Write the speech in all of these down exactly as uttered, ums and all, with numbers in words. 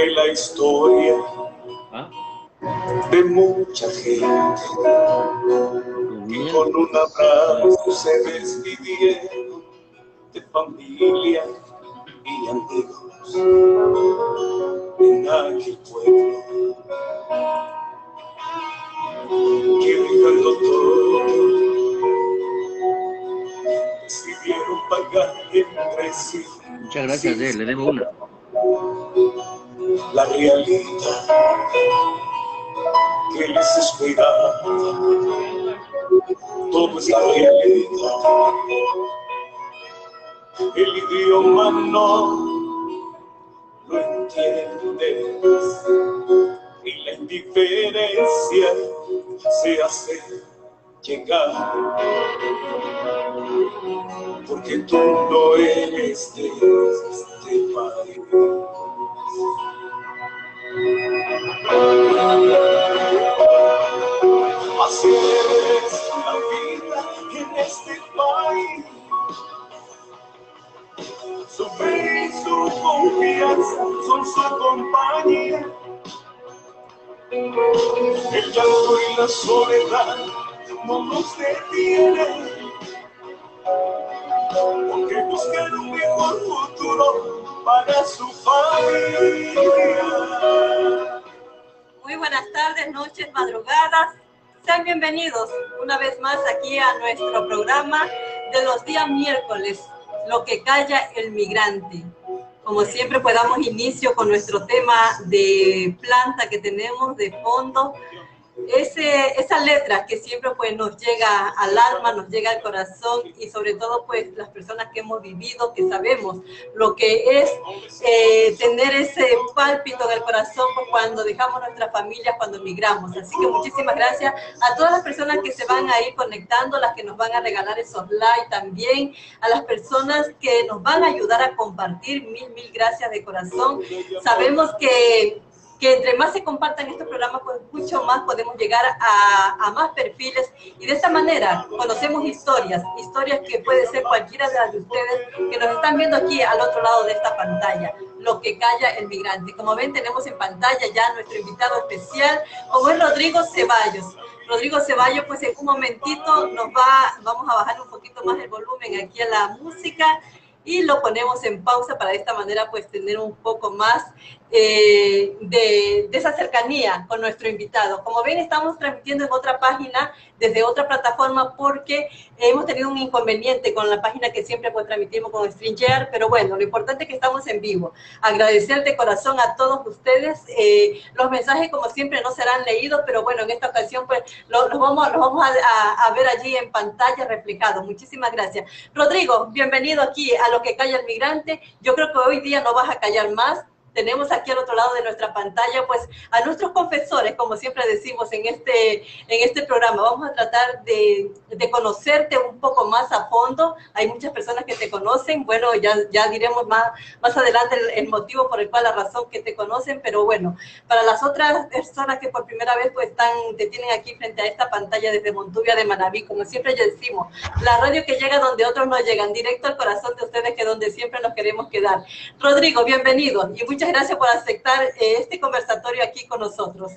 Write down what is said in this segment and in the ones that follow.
de la historia ¿Ah? de mucha gente que con un abrazo se despidieron de familia y amigos en aquel pueblo, que dejando todo decidieron pagar entre sí. Muchas gracias, eh, le debo una. La realidad que les esperaba, todo es la realidad. El idioma no lo entiendes y la indiferencia se hace llegar, porque tú no eres de este país. Así es la vida en este país. Su fe y su confianza son su compañía. El llanto y la soledad no nos detienen, porque buscan un mejor futuro para su familia. Muy buenas tardes, noches, madrugadas. Sean bienvenidos una vez más aquí a nuestro programa de los días miércoles, Lo que calla el migrante. Como siempre, pues damos inicio con nuestro tema de planta que tenemos de fondo. Ese, esa letra que siempre pues nos llega al alma, nos llega al corazón, y sobre todo pues las personas que hemos vivido, que sabemos lo que es eh, tener ese pálpito en el corazón pues, cuando dejamos nuestra familia, cuando emigramos. Así que muchísimas gracias a todas las personas que se van a ir conectando, las que nos van a regalar esos likes también, a las personas que nos van a ayudar a compartir, mil, mil gracias de corazón. Sabemos que que entre más se compartan estos programas, pues mucho más podemos llegar a, a más perfiles, y de esta manera conocemos historias, historias que puede ser cualquiera de las de ustedes que nos están viendo aquí al otro lado de esta pantalla, Lo que calla el migrante. Como ven, tenemos en pantalla ya nuestro invitado especial, como es Rodrigo Ceballos. Rodrigo Ceballos, pues en un momentito nos va, vamos a bajar un poquito más el volumen aquí a la música, y lo ponemos en pausa para de esta manera pues tener un poco más eh, de, de esa cercanía con nuestro invitado. Como ven, estamos transmitiendo en otra página, desde otra plataforma, porque hemos tenido un inconveniente con la página que siempre pues transmitimos con StreamYard, pero bueno, lo importante es que estamos en vivo. Agradecer de corazón a todos ustedes. Eh, los mensajes como siempre no serán leídos, pero bueno, en esta ocasión pues los lo vamos, lo vamos a, a, a ver allí en pantalla reflejados. Muchísimas gracias. Rodrigo, bienvenido aquí a Lo que calla el migrante. Yo creo que hoy día no vas a callar más. Tenemos aquí al otro lado de nuestra pantalla pues a nuestros confesores, como siempre decimos en este, en este programa. Vamos a tratar de, de conocerte un poco más a fondo. Hay muchas personas que te conocen, bueno, ya, ya diremos más, más adelante el, el motivo por el cual, la razón que te conocen, pero bueno, para las otras personas que por primera vez pues están, te tienen aquí frente a esta pantalla desde Montuvia de Manabí, como siempre ya decimos, la radio que llega donde otros no llegan, directo al corazón de ustedes, que es donde siempre nos queremos quedar. Rodrigo, bienvenido y muchas Muchas gracias por aceptar eh, este conversatorio aquí con nosotros.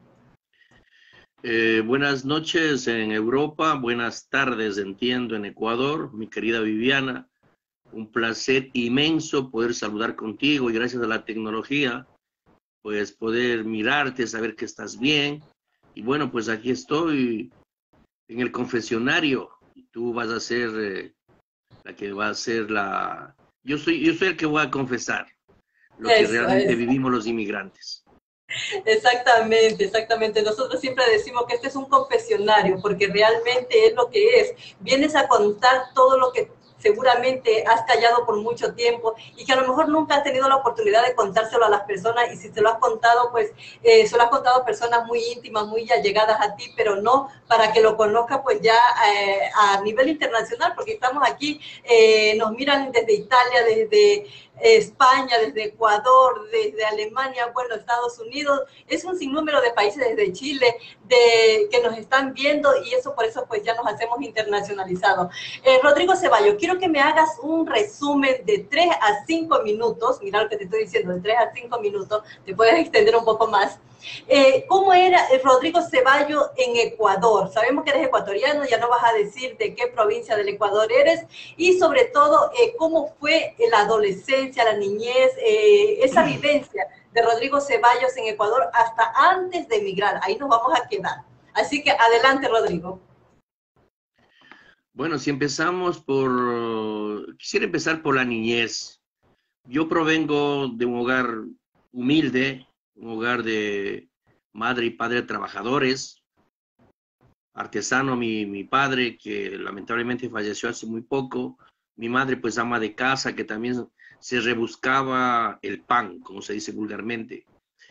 Eh, buenas noches en Europa, buenas tardes, entiendo, en Ecuador, mi querida Viviana. Un placer inmenso poder saludar contigo, y gracias a la tecnología, pues poder mirarte, saber que estás bien. Y bueno, pues aquí estoy en el confesionario, y tú vas a ser eh, la que va a ser la... Yo soy, yo soy el que voy a confesar lo que eso, realmente eso. Vivimos los inmigrantes. Exactamente, exactamente. Nosotros siempre decimos que este es un confesionario, porque realmente es lo que es. Vienes a contar todo lo que seguramente has callado por mucho tiempo, y que a lo mejor nunca has tenido la oportunidad de contárselo a las personas, y si se lo has contado, pues eh, se lo has contado a personas muy íntimas, muy allegadas a ti, pero no para que lo conozca pues ya eh, a nivel internacional, porque estamos aquí, eh, nos miran desde Italia, desde España, desde Ecuador, desde Alemania, bueno, Estados Unidos, es un sinnúmero de países, desde Chile, de, que nos están viendo, y eso por eso pues ya nos hacemos internacionalizados. Eh, Rodrigo Ceballos, quiero que me hagas un resumen de tres a cinco minutos, mira lo que te estoy diciendo, de tres a cinco minutos, te puedes extender un poco más. Eh, ¿Cómo era Rodrigo Ceballos en Ecuador? Sabemos que eres ecuatoriano, ya no vas a decir de qué provincia del Ecuador eres, y sobre todo, eh, ¿cómo fue la adolescencia, la niñez, eh, esa vivencia de Rodrigo Ceballos en Ecuador hasta antes de emigrar? Ahí nos vamos a quedar. Así que adelante, Rodrigo. Bueno, si empezamos por... Quisiera empezar por la niñez. Yo provengo de un hogar humilde, un hogar de madre y padre trabajadores, artesano mi, mi padre, que lamentablemente falleció hace muy poco, mi madre pues ama de casa, que también se rebuscaba el pan, como se dice vulgarmente.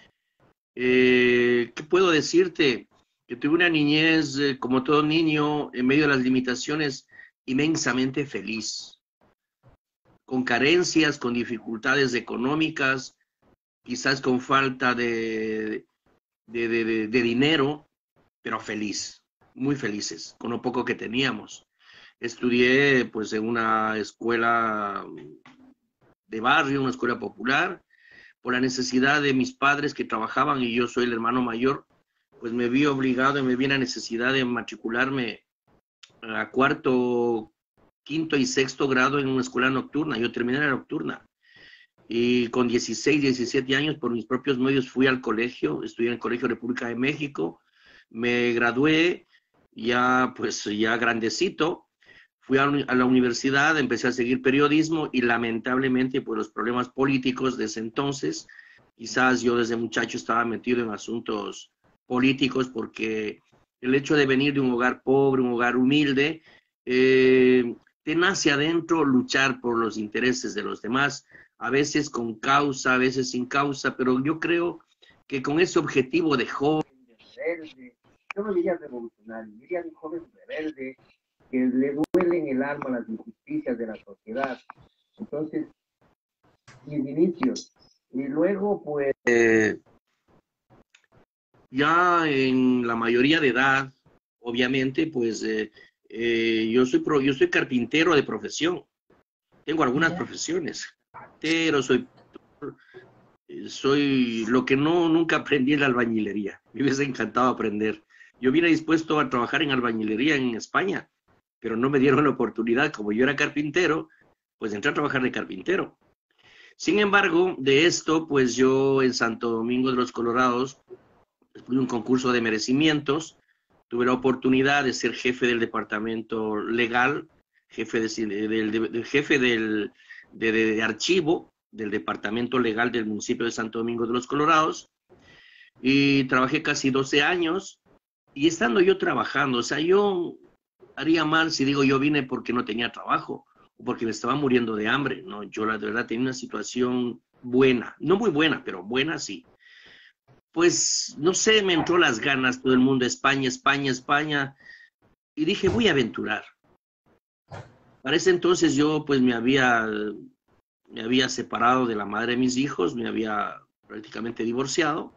Eh, ¿Qué puedo decirte? Que tuve una niñez, eh, como todo niño, en medio de las limitaciones, inmensamente feliz, con carencias, con dificultades económicas, quizás con falta de, de, de, de, de dinero, pero feliz, muy felices, con lo poco que teníamos. Estudié pues en una escuela de barrio, una escuela popular, por la necesidad de mis padres que trabajaban y yo soy el hermano mayor, pues me vi obligado y me vi en la necesidad de matricularme a cuarto, quinto y sexto grado en una escuela nocturna. Yo terminé la nocturna. Y con dieciséis, diecisiete años, por mis propios medios, fui al colegio, estudié en el Colegio República de México, me gradué, ya pues ya grandecito, fui a la universidad, empecé a seguir periodismo y lamentablemente por los problemas políticos de ese entonces, quizás yo desde muchacho estaba metido en asuntos políticos porque el hecho de venir de un hogar pobre, un hogar humilde, eh, te nace adentro luchar por los intereses de los demás, a veces con causa, a veces sin causa, pero yo creo que con ese objetivo de joven, de rebelde, yo no diría revolucionario, diría de un joven rebelde, que le duele en el alma las injusticias de la sociedad. Entonces, mis inicios, y luego pues, eh, ya en la mayoría de edad, obviamente, pues, eh, eh, yo, soy pro, yo soy carpintero de profesión, tengo algunas yeah. profesiones. Pero soy, soy lo que no nunca aprendí en la albañilería. Me hubiese encantado aprender. Yo vine dispuesto a trabajar en albañilería en España, pero no me dieron la oportunidad. Como yo era carpintero, pues entré a trabajar de carpintero. Sin embargo, de esto, pues yo en Santo Domingo de los Colorados, después de un concurso de merecimientos, tuve la oportunidad de ser jefe del departamento legal, jefe, de, del, del, del, jefe del De, de, de archivo del departamento legal del municipio de Santo Domingo de los Colorados, y trabajé casi doce años, y estando yo trabajando, o sea, yo haría mal si digo yo vine porque no tenía trabajo, o porque me estaba muriendo de hambre, no, yo la verdad tenía una situación buena, no muy buena, pero buena sí. Pues, no sé, me entró las ganas, todo el mundo, España, España, España, y dije, voy a aventurar. Para ese entonces yo pues me había, me había separado de la madre de mis hijos, me había prácticamente divorciado.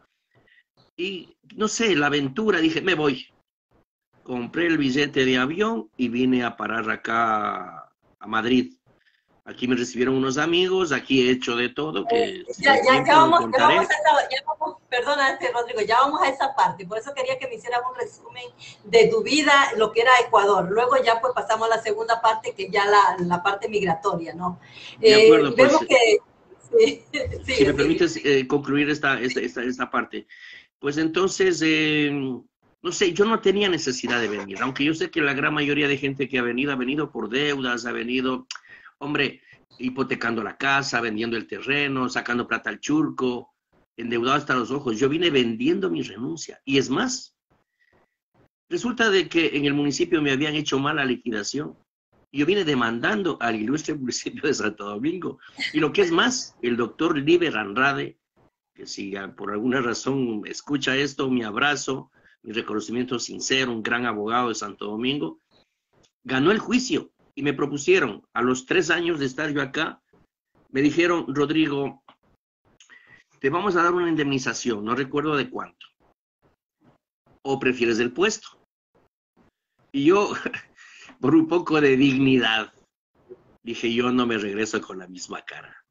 Y no sé, la aventura, dije, me voy. Compré el billete de avión y vine a parar acá a Madrid. Aquí me recibieron unos amigos, aquí he hecho de todo. Que eh, ya, ya, ya, vamos, ya, vamos a esa, ya vamos, perdónate, Rodrigo, ya vamos a esa parte. Por eso quería que me hicieras un resumen de tu vida, lo que era Ecuador. Luego ya pues pasamos a la segunda parte, que ya la, la parte migratoria, ¿no? De acuerdo, eh, vemos pues, que... Sí, si sí, me permites eh, concluir esta, esta, esta, esta parte. Pues entonces, eh, no sé, yo no tenía necesidad de venir, aunque yo sé que la gran mayoría de gente que ha venido, ha venido por deudas, ha venido... Hombre, hipotecando la casa, vendiendo el terreno, sacando plata al churco, endeudado hasta los ojos. Yo vine vendiendo mi renuncia. Y es más, resulta de que en el municipio me habían hecho mala liquidación. Yo vine demandando al ilustre municipio de Santo Domingo. Y lo que es más, el doctor Liber Andrade, que si por alguna razón escucha esto, mi abrazo, mi reconocimiento sincero, un gran abogado de Santo Domingo, ganó el juicio. Y me propusieron, a los tres años de estar yo acá, me dijeron, Rodrigo, te vamos a dar una indemnización, no recuerdo de cuánto. ¿O prefieres el puesto? Y yo, por un poco de dignidad, dije, yo no me regreso con la misma cara.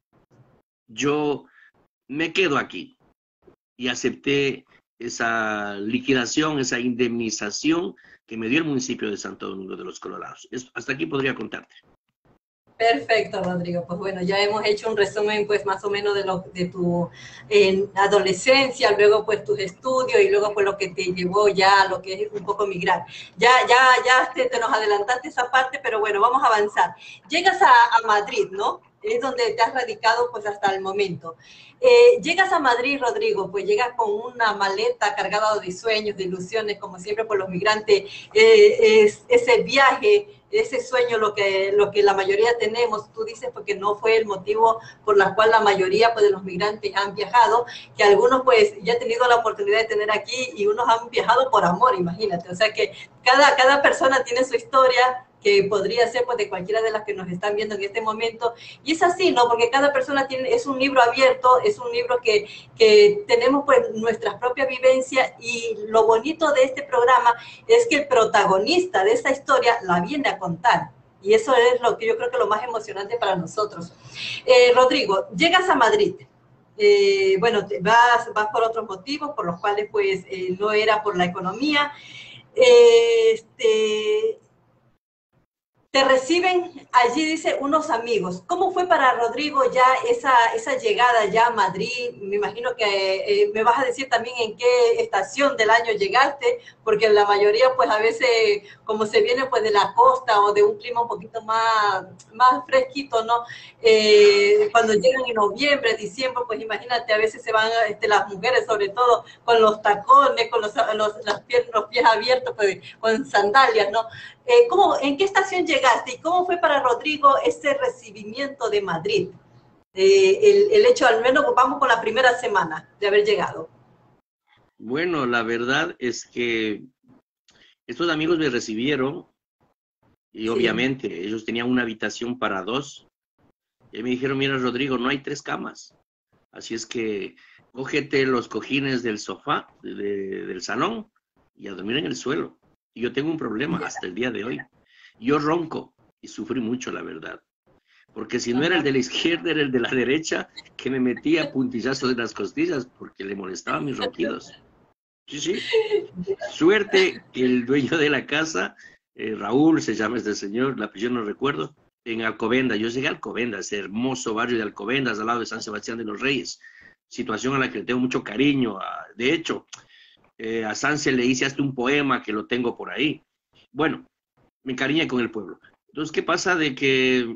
Yo me quedo aquí. Y acepté esa liquidación, esa indemnización que me dio el municipio de Santo Domingo de los Colorados. Hasta aquí podría contarte. Perfecto, Rodrigo. Pues bueno, ya hemos hecho un resumen, pues más o menos de, lo, de tu eh, adolescencia, luego pues tus estudios y luego pues lo que te llevó ya a lo que es un poco migrar. Ya, ya, ya te, te nos adelantaste esa parte, pero bueno, vamos a avanzar. Llegas a, a Madrid, ¿no? Es donde te has radicado pues hasta el momento. Eh, llegas a Madrid, Rodrigo, pues llegas con una maleta cargada de sueños, de ilusiones, como siempre por los migrantes, eh, es, ese viaje, ese sueño, lo que, lo que la mayoría tenemos, tú dices porque no fue el motivo por el cual la mayoría pues, de los migrantes han viajado, que algunos pues ya han tenido la oportunidad de tener aquí y unos han viajado por amor, imagínate, o sea que cada, cada persona tiene su historia, que podría ser pues de cualquiera de las que nos están viendo en este momento, y es así, ¿no? Porque cada persona tiene, es un libro abierto, es un libro que, que tenemos pues nuestras propias vivencias, y lo bonito de este programa es que el protagonista de esta historia la viene a contar, y eso es lo que yo creo que es lo más emocionante para nosotros. Eh, Rodrigo, llegas a Madrid, eh, bueno, te vas, vas por otros motivos, por los cuales pues eh, no era por la economía, eh, este... Te reciben allí, dice, unos amigos. ¿Cómo fue para Rodrigo ya esa, esa llegada ya a Madrid? Me imagino que eh, me vas a decir también en qué estación del año llegaste, porque la mayoría, pues a veces, como se viene pues de la costa o de un clima un poquito más, más fresquito, ¿no? Eh, cuando llegan en noviembre, diciembre, pues imagínate, a veces se van este, las mujeres, sobre todo, con los tacones, con los, los, las pies, los pies abiertos, pues, con sandalias, ¿no? Eh, ¿cómo, ¿En qué estación llegaste y cómo fue para Rodrigo ese recibimiento de Madrid? Eh, el, el hecho, al menos vamos con la primera semana de haber llegado. Bueno, la verdad es que estos amigos me recibieron y sí, obviamente ellos tenían una habitación para dos. Y me dijeron, mira Rodrigo, no hay tres camas. Así es que cógete los cojines del sofá, de, de, del salón y a dormir en el suelo. Y yo tengo un problema hasta el día de hoy. Yo ronco y sufrí mucho, la verdad. Porque si no era el de la izquierda, era el de la derecha, que me metía puntillazos en las costillas porque le molestaban mis ronquidos. Sí, sí. Suerte que el dueño de la casa, eh, Raúl, se llama este señor, la apellido no recuerdo, en Alcobendas. Yo llegué a Alcobendas, ese hermoso barrio de Alcobendas, al lado de San Sebastián de los Reyes. Situación a la que le tengo mucho cariño. De hecho, Eh, a Sanse le hice hasta un poema que lo tengo por ahí. Bueno, me encariñé con el pueblo. Entonces, ¿qué pasa? De que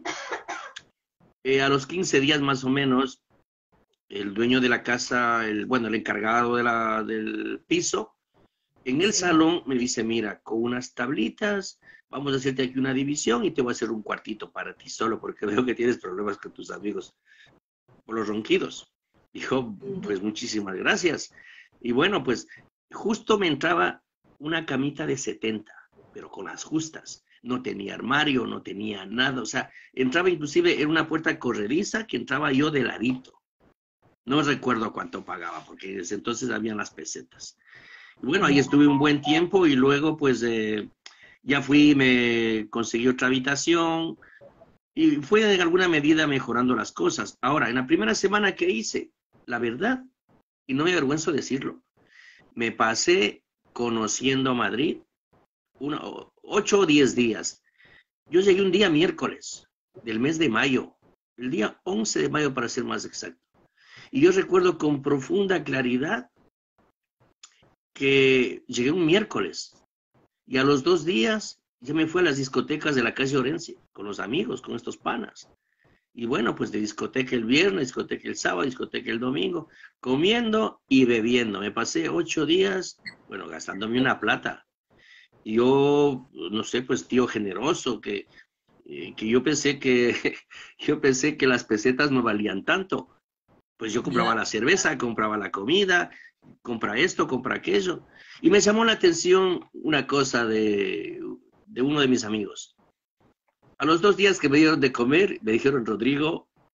eh, a los quince días más o menos, el dueño de la casa, el, bueno, el encargado de la, del piso, en el salón me dice, mira, con unas tablitas, vamos a hacerte aquí una división y te voy a hacer un cuartito para ti solo, porque veo que tienes problemas con tus amigos por los ronquidos. Dijo, pues muchísimas gracias. Y bueno, pues justo me entraba una camita de setenta, pero con las justas. No tenía armario, no tenía nada. O sea, entraba inclusive en una puerta corrediza que entraba yo de ladito. No recuerdo cuánto pagaba, porque desde entonces habían las pesetas. Y bueno, ahí estuve un buen tiempo y luego pues eh, ya fui, me conseguí otra habitación y fue en alguna medida mejorando las cosas. Ahora, en la primera semana que hice, la verdad, y no me avergüenzo decirlo, me pasé conociendo Madrid uno, ocho o diez días. Yo llegué un día miércoles del mes de mayo, el día once de mayo para ser más exacto. Y yo recuerdo con profunda claridad que llegué un miércoles y a los dos días ya me fui a las discotecas de la calle Orense con los amigos, con estos panas. Y bueno, pues de discoteca el viernes, discoteca el sábado, discoteca el domingo, comiendo y bebiendo. Me pasé ocho días, bueno, gastándome una plata. Y yo, no sé, pues tío generoso, que, eh, que yo pensé que yo pensé que las pesetas no valían tanto. Pues yo compraba yeah. la cerveza, compraba la comida, compra esto, compra aquello. Y me llamó la atención una cosa de, de uno de mis amigos. A los dos días que me dieron de comer, me dijeron, Rodrigo,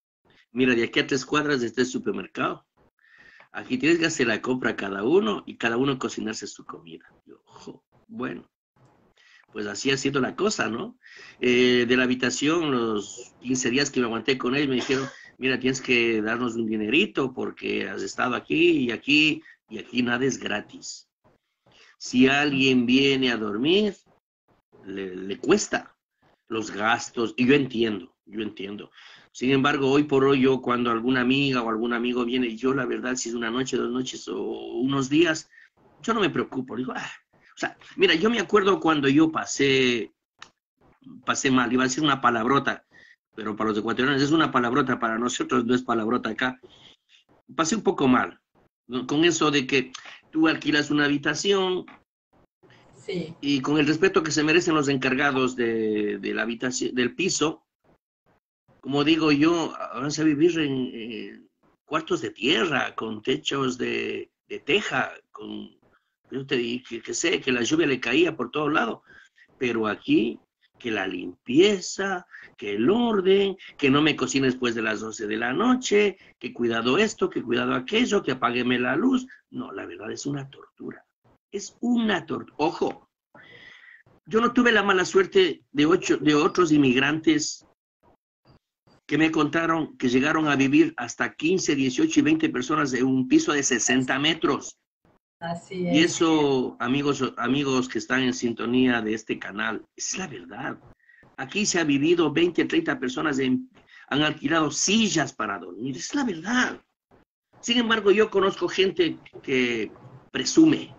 Mira, de aquí a tres cuadras está el supermercado. Aquí tienes que hacer la compra cada uno y cada uno cocinarse su comida. Yo, ojo, bueno, pues así ha sido la cosa, ¿no? Eh, de la habitación, los quince días que me aguanté con ellos, me dijeron, mira, tienes que darnos un dinerito porque has estado aquí y aquí, y aquí nada es gratis. Si alguien viene a dormir, le, le cuesta los gastos, y yo entiendo, yo entiendo. Sin embargo, hoy por hoy, yo cuando alguna amiga o algún amigo viene, yo la verdad, si es una noche, dos noches o unos días, yo no me preocupo. Digo, ah. O sea, mira, yo me acuerdo cuando yo pasé, pasé mal, iba a decir una palabrota, pero para los ecuatorianos es una palabrota, para nosotros no es palabrota acá. Pasé un poco mal, ¿no? Con eso de que tú alquilas una habitación, Sí. y con el respeto que se merecen los encargados de, de la habitación, del piso, como digo yo, van a vivir en eh, cuartos de tierra, con techos de, de teja, con, yo te dije que, que sé, que la lluvia le caía por todos lados, pero aquí, que la limpieza, que el orden, que no me cocine después de las doce de la noche, que cuidado esto, que cuidado aquello, que apágueme la luz. No, la verdad es una tortura. Es una tortura. Ojo, yo no tuve la mala suerte de, ocho, de otros inmigrantes que me contaron que llegaron a vivir hasta quince, dieciocho y veinte personas en un piso de sesenta metros. Así es. Y eso, amigos, amigos que están en sintonía de este canal, es la verdad. Aquí se ha vivido veinte, treinta personas, en, han alquilado sillas para dormir, es la verdad. Sin embargo, yo conozco gente que presume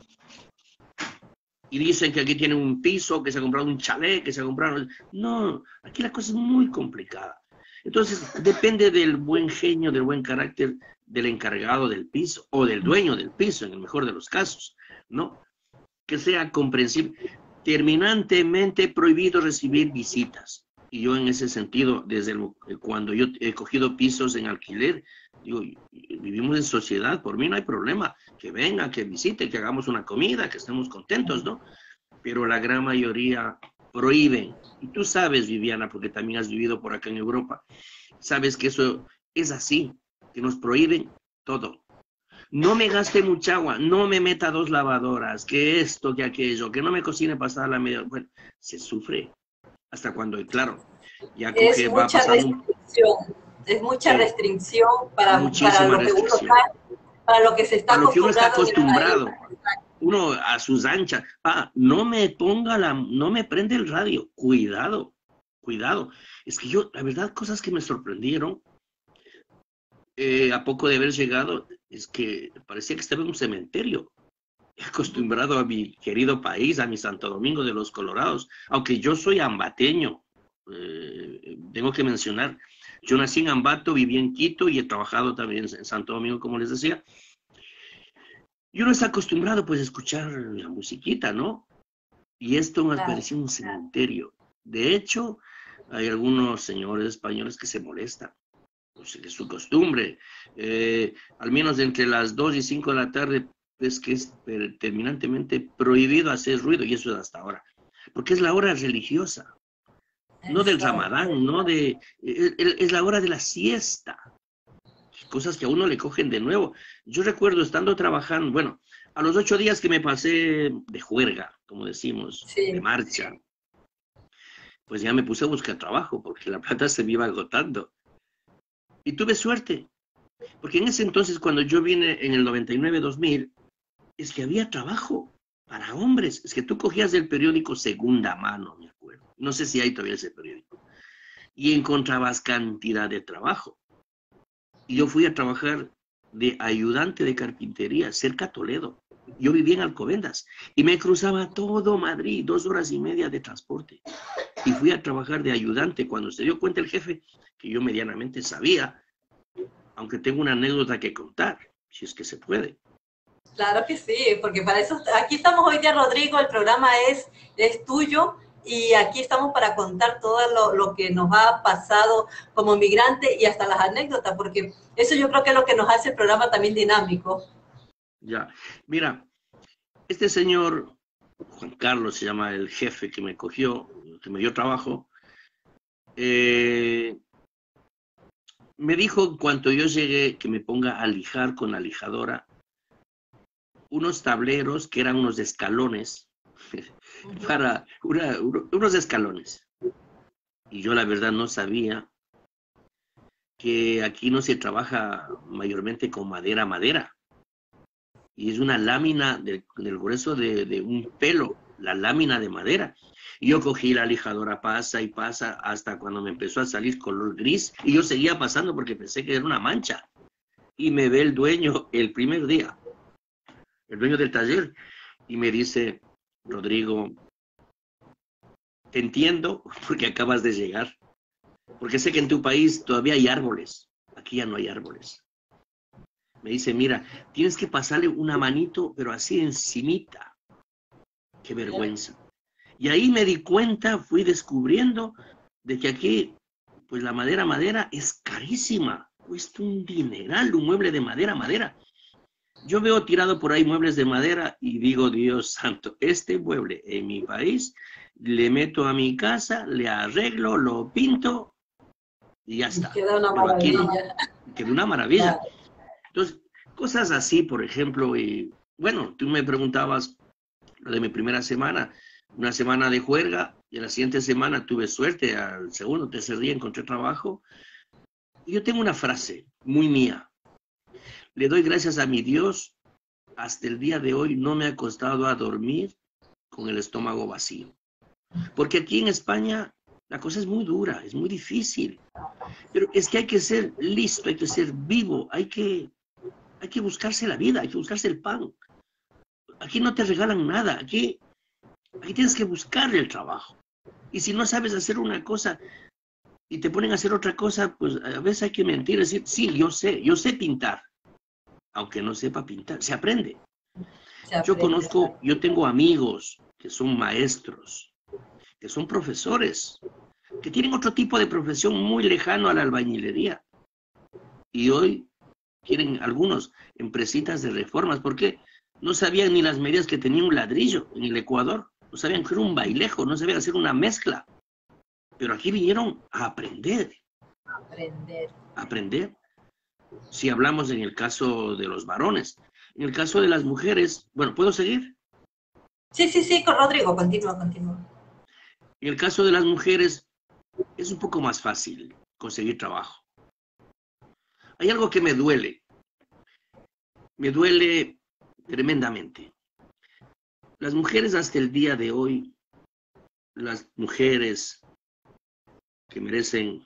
y dicen que aquí tienen un piso, que se ha comprado un chalet, que se ha comprado... No, aquí la cosa es muy complicada. Entonces, depende del buen genio, del buen carácter del encargado del piso o del dueño del piso, en el mejor de los casos, ¿no? Que sea comprensible. Terminantemente prohibido recibir visitas. Y yo en ese sentido, desde el, cuando yo he cogido pisos en alquiler, digo, vivimos en sociedad, por mí no hay problema. Que venga, que visite, que hagamos una comida, que estemos contentos, ¿no? Pero la gran mayoría prohíben. Y tú sabes, Viviana, porque también has vivido por acá en Europa, sabes que eso es así, que nos prohíben todo. No me gaste mucha agua, no me meta dos lavadoras, que esto, que aquello, que no me cocine pasada la media. Bueno, se sufre hasta cuando, claro, ya coge, va pasando un... Es mucha sí, restricción para, para lo que uno está, para lo que se está para lo que uno está acostumbrado. Uno a sus anchas. Ah, no me ponga la, no me prende el radio. Cuidado, cuidado. Es que yo, la verdad, cosas que me sorprendieron eh, a poco de haber llegado, es que parecía que estaba en un cementerio. Acostumbrado a mi querido país, a mi Santo Domingo de los Colorados, aunque yo soy ambateño, eh, tengo que mencionar, yo nací en Ambato, viví en Quito y he trabajado también en Santo Domingo, como les decía. Y uno está acostumbrado pues a escuchar la musiquita, ¿no? Y esto me parecía un cementerio. De hecho, hay algunos señores españoles que se molestan. Pues es su costumbre. Eh, al menos entre las dos y cinco de la tarde, es que es terminantemente prohibido hacer ruido, y eso es hasta ahora. Porque es la hora religiosa. No del Ramadán, no de... Es, es la hora de la siesta. Cosas que a uno le cogen de nuevo. Yo recuerdo estando trabajando, bueno, a los ocho días que me pasé de juerga, como decimos, sí, de marcha, pues ya me puse a buscar trabajo porque la plata se me iba agotando. Y tuve suerte, porque en ese entonces, cuando yo vine en el noventa y nueve dos mil, es que había trabajo para hombres. Es que tú cogías el periódico Segunda Mano, me acuerdo. No sé si hay todavía ese periódico. Y encontrabas cantidad de trabajo. Y yo fui a trabajar de ayudante de carpintería cerca a Toledo. Yo vivía en Alcobendas y me cruzaba todo Madrid, dos horas y media de transporte. Y fui a trabajar de ayudante cuando se dio cuenta el jefe que yo medianamente sabía, aunque tengo una anécdota que contar, si es que se puede. Claro que sí, porque para eso, aquí estamos hoy día, Rodrigo, el programa es, es tuyo. Y aquí estamos para contar todo lo, lo que nos ha pasado como migrante y hasta las anécdotas, porque eso yo creo que es lo que nos hace el programa también dinámico. Ya, mira, este señor, Juan Carlos se llama el jefe que me cogió, que me dio trabajo, eh, me dijo en cuanto yo llegué que me ponga a lijar con la lijadora unos tableros que eran unos escalones, para una, uno, unos escalones. Y yo la verdad no sabía que aquí no se trabaja mayormente con madera madera. Y es una lámina del, del grueso de, de un pelo, la lámina de madera. Y yo cogí la lijadora, pasa y pasa, hasta cuando me empezó a salir color gris. Y yo seguía pasando porque pensé que era una mancha. Y me ve el dueño el primer día, el dueño del taller, y me dice, Rodrigo, te entiendo porque acabas de llegar. Porque sé que en tu país todavía hay árboles. Aquí ya no hay árboles. Me dice, mira, tienes que pasarle una manito, pero así encimita. Qué vergüenza. Y ahí me di cuenta, fui descubriendo de que aquí, pues la madera madera es carísima. Cuesta un dineral, un mueble de madera madera. Yo veo tirado por ahí muebles de madera y digo, Dios santo, este mueble en mi país, le meto a mi casa, le arreglo, lo pinto y ya está. Queda una Pero aquí no, maravilla. queda una maravilla. Claro. Entonces, cosas así, por ejemplo, y bueno, tú me preguntabas lo de mi primera semana, una semana de juerga, y la siguiente semana tuve suerte, al segundo, tercer día encontré trabajo. Y yo tengo una frase muy mía. Le doy gracias a mi Dios, hasta el día de hoy no me ha costado a dormir con el estómago vacío. Porque aquí en España la cosa es muy dura, es muy difícil. Pero es que hay que ser listo, hay que ser vivo, hay que, hay que buscarse la vida, hay que buscarse el pan. Aquí no te regalan nada, aquí, aquí tienes que buscarle el trabajo. Y si no sabes hacer una cosa y te ponen a hacer otra cosa, pues a veces hay que mentir, decir, sí, yo sé, yo sé pintar. Aunque no sepa pintar, se aprende. Se aprende. Yo conozco, yo tengo amigos que son maestros, que son profesores, que tienen otro tipo de profesión muy lejano a la albañilería. Y hoy quieren algunos empresitas de reformas, porque no sabían ni las medidas que tenía un ladrillo en el Ecuador, no sabían que era un bailejo, no sabían hacer una mezcla. Pero aquí vinieron a aprender. Aprender. Aprender. Si hablamos en el caso de los varones. En el caso de las mujeres, bueno, ¿puedo seguir? Sí, sí, sí, con Rodrigo, continúa, continúa. En el caso de las mujeres, es un poco más fácil conseguir trabajo. Hay algo que me duele. Me duele tremendamente. Las mujeres hasta el día de hoy, las mujeres que merecen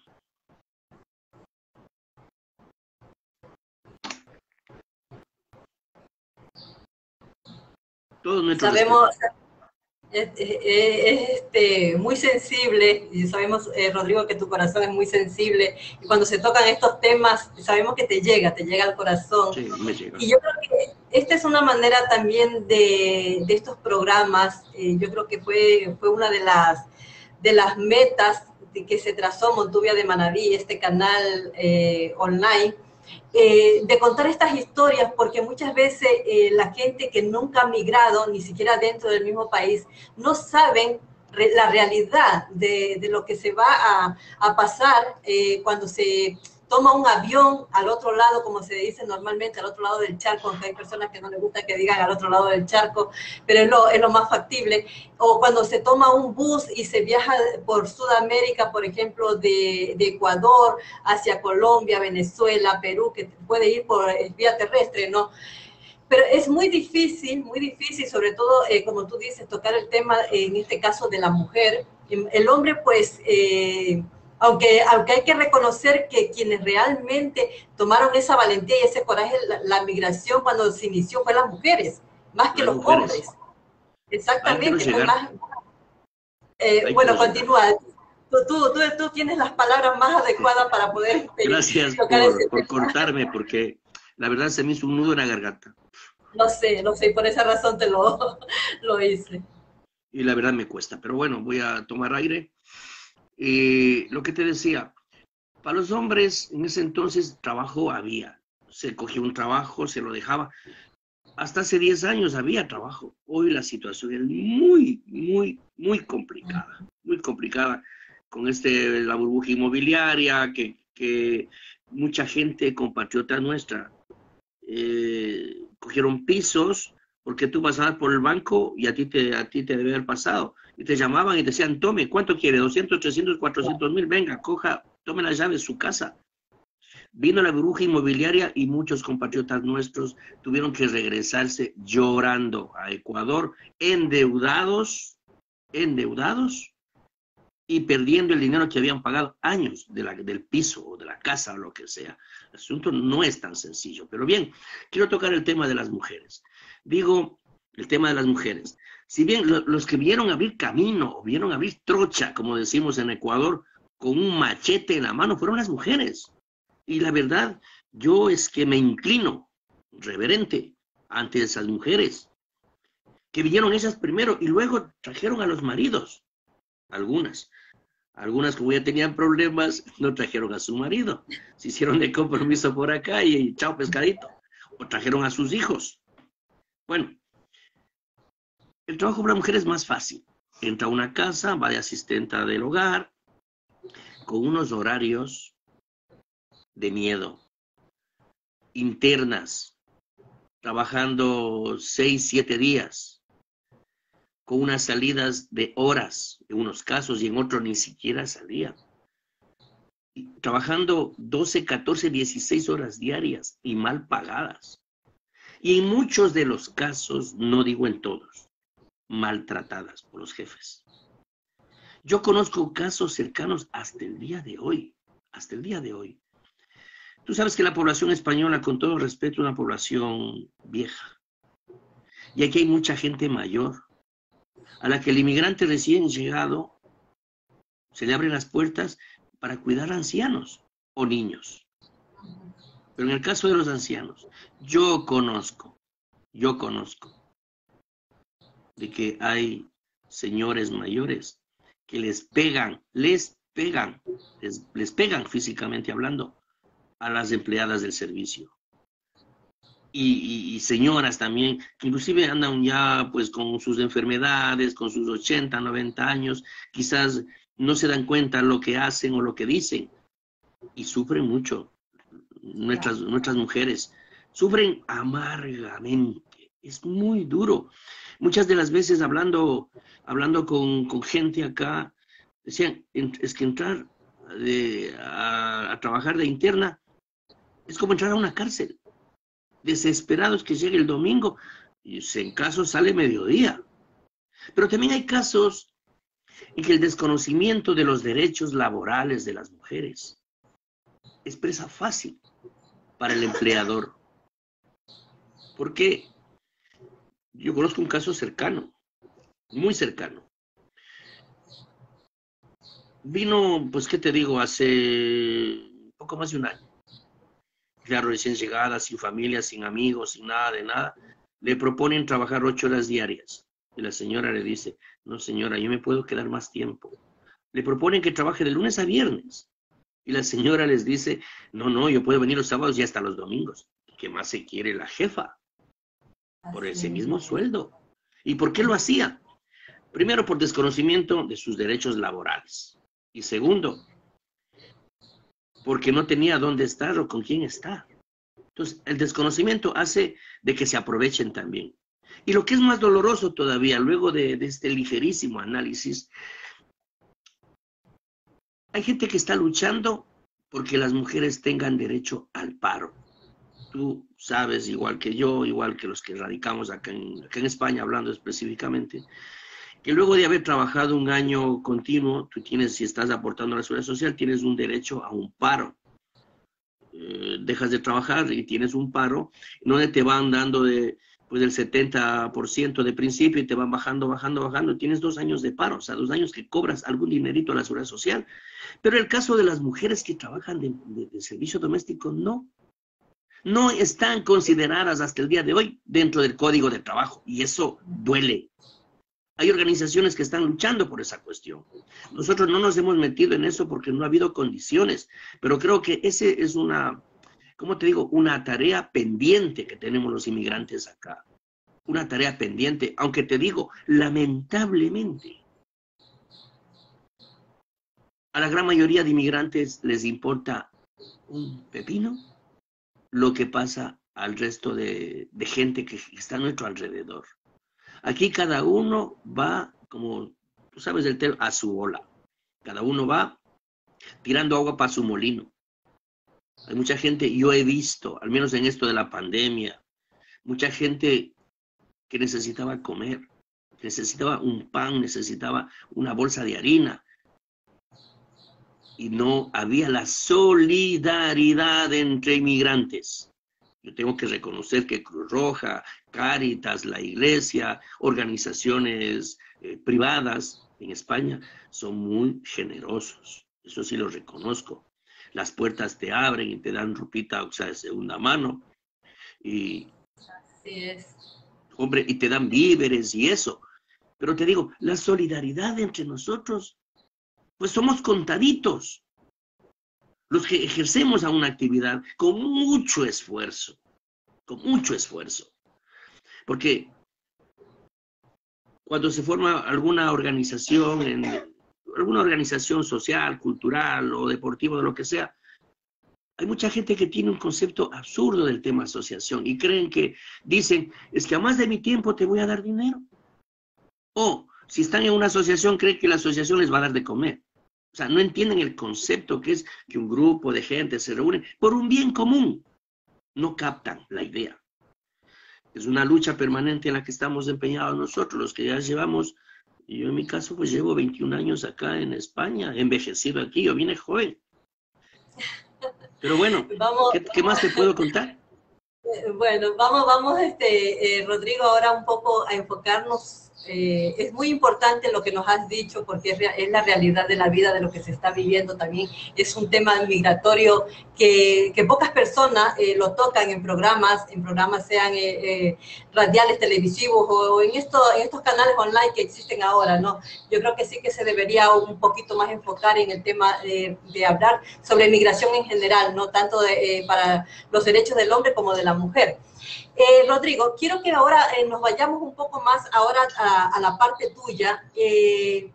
todo nuestro Sabemos, es, es, es este, muy sensible, y sabemos, eh, Rodrigo, que tu corazón es muy sensible, y cuando se tocan estos temas, sabemos que te llega, te llega al corazón. Sí, me llega. Y yo creo que esta es una manera también de, de estos programas, eh, yo creo que fue, fue una de las, de las metas de que se trazó Montuvia de Manabí, este canal eh, online, Eh, de contar estas historias, porque muchas veces eh, la gente que nunca ha migrado, ni siquiera dentro del mismo país, no saben re la realidad de, de lo que se va a, a pasar eh, cuando se toma un avión al otro lado, como se dice normalmente, al otro lado del charco, aunque hay personas que no les gusta que digan al otro lado del charco, pero es lo, es lo más factible. O cuando se toma un bus y se viaja por Sudamérica, por ejemplo, de, de Ecuador hacia Colombia, Venezuela, Perú, que puede ir por vía terrestre, ¿no? Pero es muy difícil, muy difícil, sobre todo, eh, como tú dices, tocar el tema, eh, en este caso, de la mujer. El hombre, pues... Eh, Aunque, aunque hay que reconocer que quienes realmente tomaron esa valentía y ese coraje, la, la migración cuando se inició fue las mujeres, más que Las los mujeres. hombres. Exactamente. Hay que Fue más, eh, Hay bueno, que continúa. Tú, tú, tú, tú tienes las palabras más adecuadas para poder Gracias tocar por, ese por tema. cortarme, porque la verdad se me hizo un nudo en la garganta. Lo sé, lo sé, por esa razón te lo, lo hice. Y la verdad me cuesta, pero bueno, voy a tomar aire. Y lo que te decía, para los hombres en ese entonces trabajo había. Se cogía un trabajo, se lo dejaba. Hasta hace diez años había trabajo. Hoy la situación es muy, muy, muy complicada. Muy complicada con este, la burbuja inmobiliaria, que que mucha gente, compatriota nuestra, eh, cogieron pisos porque tú pasabas por el banco y a ti te, a ti te debe haber pasado. Y te llamaban y te decían, tome, ¿cuánto quiere? doscientos, trescientos, cuatrocientos mil, venga, coja, tome la llave de su casa. Vino la burbuja inmobiliaria y muchos compatriotas nuestros tuvieron que regresarse llorando a Ecuador, endeudados, endeudados y perdiendo el dinero que habían pagado años de la, del piso o de la casa o lo que sea. El asunto no es tan sencillo. Pero bien, quiero tocar el tema de las mujeres. Digo, el tema de las mujeres. Si bien lo, los que vieron abrir camino, o vieron abrir trocha, como decimos en Ecuador, con un machete en la mano, fueron las mujeres. Y la verdad, yo es que me inclino, reverente, ante esas mujeres, que vinieron ellas primero y luego trajeron a los maridos. Algunas. Algunas, como ya tenían problemas, no trajeron a su marido. Se hicieron de compromiso por acá y, y chao pescadito. O trajeron a sus hijos. Bueno, el trabajo para la mujer es más fácil. Entra a una casa, va de asistenta del hogar, con unos horarios de miedo, internas, trabajando seis, siete días, con unas salidas de horas, en unos casos, y en otros ni siquiera salían. Trabajando doce, catorce, dieciséis horas diarias y mal pagadas. Y en muchos de los casos, no digo en todos, maltratadas por los jefes. Yo conozco casos cercanos hasta el día de hoy, hasta el día de hoy. Tú sabes que la población española, con todo respeto, es una población vieja. Y aquí hay mucha gente mayor, a la que el inmigrante recién llegado se le abren las puertas para cuidar a ancianos o niños. Pero en el caso de los ancianos, yo conozco, yo conozco, de que hay señores mayores que les pegan, les pegan, les, les pegan físicamente hablando a las empleadas del servicio. Y, y, y señoras también, que inclusive andan ya pues con sus enfermedades, con sus ochenta, noventa años, quizás no se dan cuenta lo que hacen o lo que dicen, y sufren mucho. Nuestras, nuestras mujeres sufren amargamente, es muy duro. Muchas de las veces hablando, hablando con, con gente acá, decían, es que entrar de, a, a trabajar de interna es como entrar a una cárcel. Desesperados que llegue el domingo, y en casos sale mediodía. Pero también hay casos en que el desconocimiento de los derechos laborales de las mujeres es presa fácil para el empleador. Porque yo conozco un caso cercano, muy cercano. Vino, pues, ¿qué te digo? Hace poco más de un año. Claro, recién llegada, sin familia, sin amigos, sin nada de nada. Le proponen trabajar ocho horas diarias. Y la señora le dice, no señora, yo me puedo quedar más tiempo. Le proponen que trabaje de lunes a viernes. Y la señora les dice, no, no, yo puedo venir los sábados y hasta los domingos. ¿Qué más se quiere la jefa? Por ese mismo sueldo. ¿Y por qué lo hacía? Primero, por desconocimiento de sus derechos laborales. Y segundo, porque no tenía dónde estar o con quién estar. Entonces, el desconocimiento hace de que se aprovechen también. Y lo que es más doloroso todavía, luego de, de este ligerísimo análisis, hay gente que está luchando porque las mujeres tengan derecho al paro. Tú sabes, igual que yo, igual que los que radicamos acá en, acá en España, hablando específicamente, que luego de haber trabajado un año continuo, tú tienes, si estás aportando a la seguridad social, tienes un derecho a un paro. Eh, dejas de trabajar y tienes un paro, donde te van dando de, pues, del setenta por ciento de principio y te van bajando, bajando, bajando, y tienes dos años de paro, o sea, dos años que cobras algún dinerito a la seguridad social. Pero el caso de las mujeres que trabajan de, de, de servicio doméstico, no. No están consideradas hasta el día de hoy dentro del Código de Trabajo, y eso duele. Hay organizaciones que están luchando por esa cuestión. Nosotros no nos hemos metido en eso porque no ha habido condiciones, pero creo que ese es una, ¿cómo te digo? Una tarea pendiente que tenemos los inmigrantes acá. Una tarea pendiente, aunque te digo, lamentablemente, a la gran mayoría de inmigrantes les importa un pepino lo que pasa al resto de, de gente que está a nuestro alrededor. Aquí cada uno va, como tú sabes del tema, a su ola. Cada uno va tirando agua para su molino. Hay mucha gente, yo he visto, al menos en esto de la pandemia, mucha gente que necesitaba comer, que necesitaba un pan, necesitaba una bolsa de harina. Y no había la solidaridad entre inmigrantes. Yo tengo que reconocer que Cruz Roja, Cáritas, la Iglesia, organizaciones eh, privadas en España son muy generosos. Eso sí lo reconozco. Las puertas te abren y te dan ropita, o sea, de segunda mano. Y, Así es. hombre, y te dan víveres y eso. Pero te digo, la solidaridad entre nosotros, pues somos contaditos. Los que ejercemos a una actividad con mucho esfuerzo, con mucho esfuerzo. Porque cuando se forma alguna organización, en, alguna organización social, cultural o deportiva, de lo que sea, hay mucha gente que tiene un concepto absurdo del tema asociación y creen que dicen, es que a más de mi tiempo te voy a dar dinero. O si están en una asociación, creen que la asociación les va a dar de comer. O sea, no entienden el concepto que es que un grupo de gente se reúne por un bien común. No captan la idea. Es una lucha permanente en la que estamos empeñados nosotros, los que ya llevamos, yo en mi caso pues llevo veintiún años acá en España, envejecido aquí, yo vine joven. Pero bueno, Vamos, ¿qué, qué más te puedo contar? Bueno, vamos, vamos, este, eh, Rodrigo, ahora un poco a enfocarnos. Eh, es muy importante lo que nos has dicho porque es, es la realidad de la vida, de lo que se está viviendo también. Es un tema migratorio que, que pocas personas eh, lo tocan en programas, en programas sean eh, eh, radiales, televisivos o, o en, esto, en estos canales online que existen ahora, ¿no? Yo creo que sí que se debería un poquito más enfocar en el tema de, de hablar sobre migración en general, no tanto de, eh, para los derechos del hombre como de la mujer. Eh, Rodrigo, quiero que ahora eh, nos vayamos un poco más ahora a, a la parte tuya. Eh,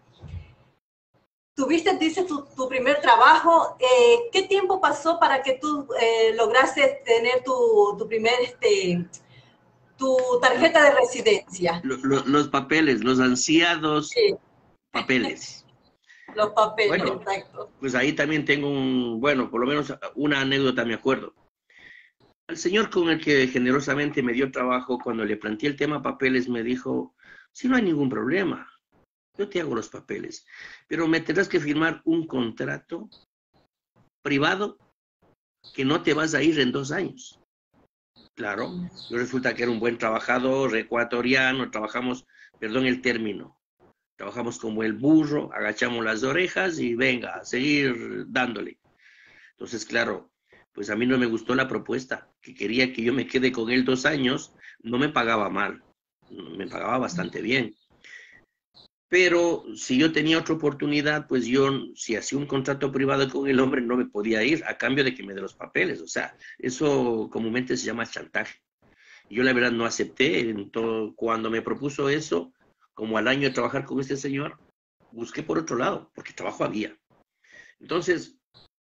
tuviste, dices, tu, tu primer trabajo. Eh, ¿Qué tiempo pasó para que tú eh, lograses tener tu, tu primer, este, tu tarjeta de residencia? Lo, lo, los papeles, los ansiados sí. papeles. Los papeles, bueno, exacto. Pues ahí también tengo un, bueno, por lo menos una anécdota me acuerdo. El señor con el que generosamente me dio trabajo, cuando le planteé el tema papeles, me dijo, sí, no hay ningún problema, yo te hago los papeles, pero me tendrás que firmar un contrato privado que no te vas a ir en dos años. Claro, yo resulta que era un buen trabajador, ecuatoriano, trabajamos, perdón el término, trabajamos como el burro, agachamos las orejas y venga, a seguir dándole. Entonces, claro, pues a mí no me gustó la propuesta, que quería que yo me quede con él dos años, no me pagaba mal, me pagaba bastante bien. Pero si yo tenía otra oportunidad, pues yo, si hacía un contrato privado con el hombre, no me podía ir a cambio de que me dé los papeles. O sea, eso comúnmente se llama chantaje. Yo la verdad no acepté. Entonces, cuando me propuso eso, como al año de trabajar con este señor, busqué por otro lado, porque trabajo había. Entonces,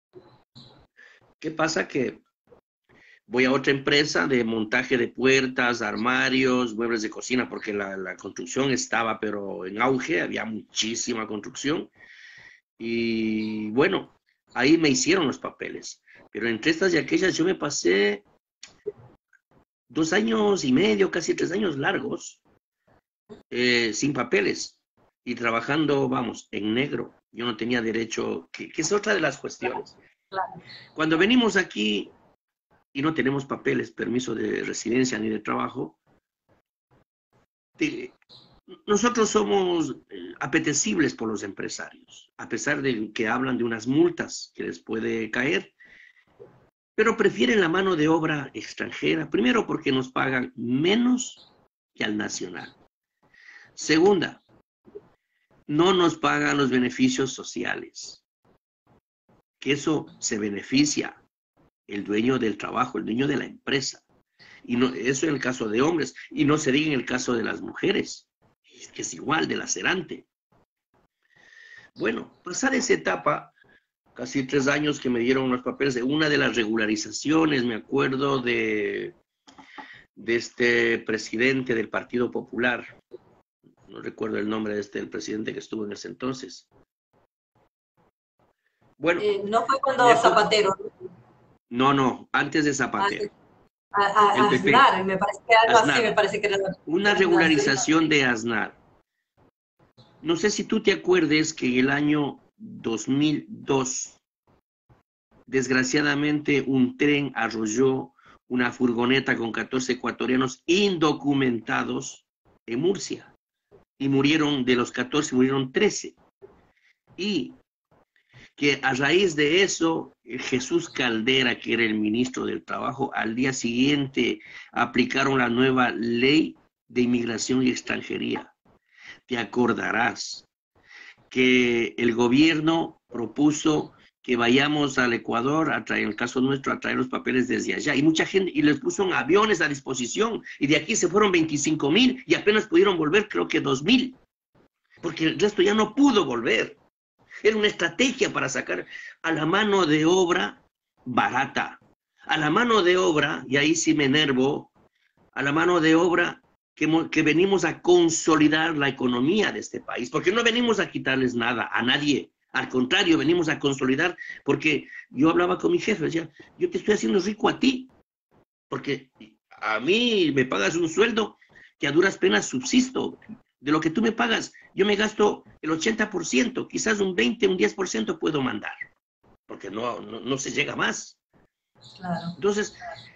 ¿qué pasa? Que voy a otra empresa de montaje de puertas, armarios, muebles de cocina, porque la, la construcción estaba, pero en auge, había muchísima construcción. Y bueno, ahí me hicieron los papeles. Pero entre estas y aquellas yo me pasé dos años y medio, casi tres años largos, eh, sin papeles y trabajando, vamos, en negro. Yo no tenía derecho, que, que es otra de las cuestiones. Cuando venimos aquí y no tenemos papeles, permiso de residencia ni de trabajo, te, nosotros somos eh, apetecibles por los empresarios, a pesar de que hablan de unas multas que les puede caer, pero prefieren la mano de obra extranjera, primero porque nos pagan menos que al nacional. Segunda, no nos pagan los beneficios sociales, que eso se beneficia el dueño del trabajo, el dueño de la empresa. Y no, eso en el caso de hombres, y no se diga en el caso de las mujeres, que es igual, de lacerante. Bueno, pasar esa etapa, casi tres años que me dieron los papeles de una de las regularizaciones, me acuerdo de, de este presidente del Partido Popular. No recuerdo el nombre de este, el presidente que estuvo en ese entonces. Bueno. Eh, no fue cuando Zapatero. No, no, antes de Zapatero. A, a, a Aznar, me parece que algo Aznar. así, me parece que era. Una regularización de Aznar. No sé si tú te acuerdes que en el año dos mil dos, desgraciadamente, un tren arrolló una furgoneta con catorce ecuatorianos indocumentados en Murcia. Y murieron, de los catorce, murieron trece. Y que a raíz de eso, Jesús Caldera, que era el ministro del Trabajo, al día siguiente aplicaron la nueva ley de inmigración y extranjería. Te acordarás que el gobierno propuso que vayamos al Ecuador, a traer, en el caso nuestro, a traer los papeles desde allá. Y mucha gente, y les puso aviones a disposición, y de aquí se fueron veinticinco mil, y apenas pudieron volver, creo que dos mil, porque el resto ya no pudo volver. Era una estrategia para sacar a la mano de obra barata, a la mano de obra, y ahí sí me enervo, a la mano de obra que, que venimos a consolidar la economía de este país, porque no venimos a quitarles nada a nadie, al contrario, venimos a consolidar, porque yo hablaba con mi jefe, decía, yo te estoy haciendo rico a ti, porque a mí me pagas un sueldo que a duras penas subsisto. De lo que tú me pagas, yo me gasto el ochenta por ciento, quizás un veinte, un diez por ciento puedo mandar, porque no, no, no se llega más. Claro. Entonces,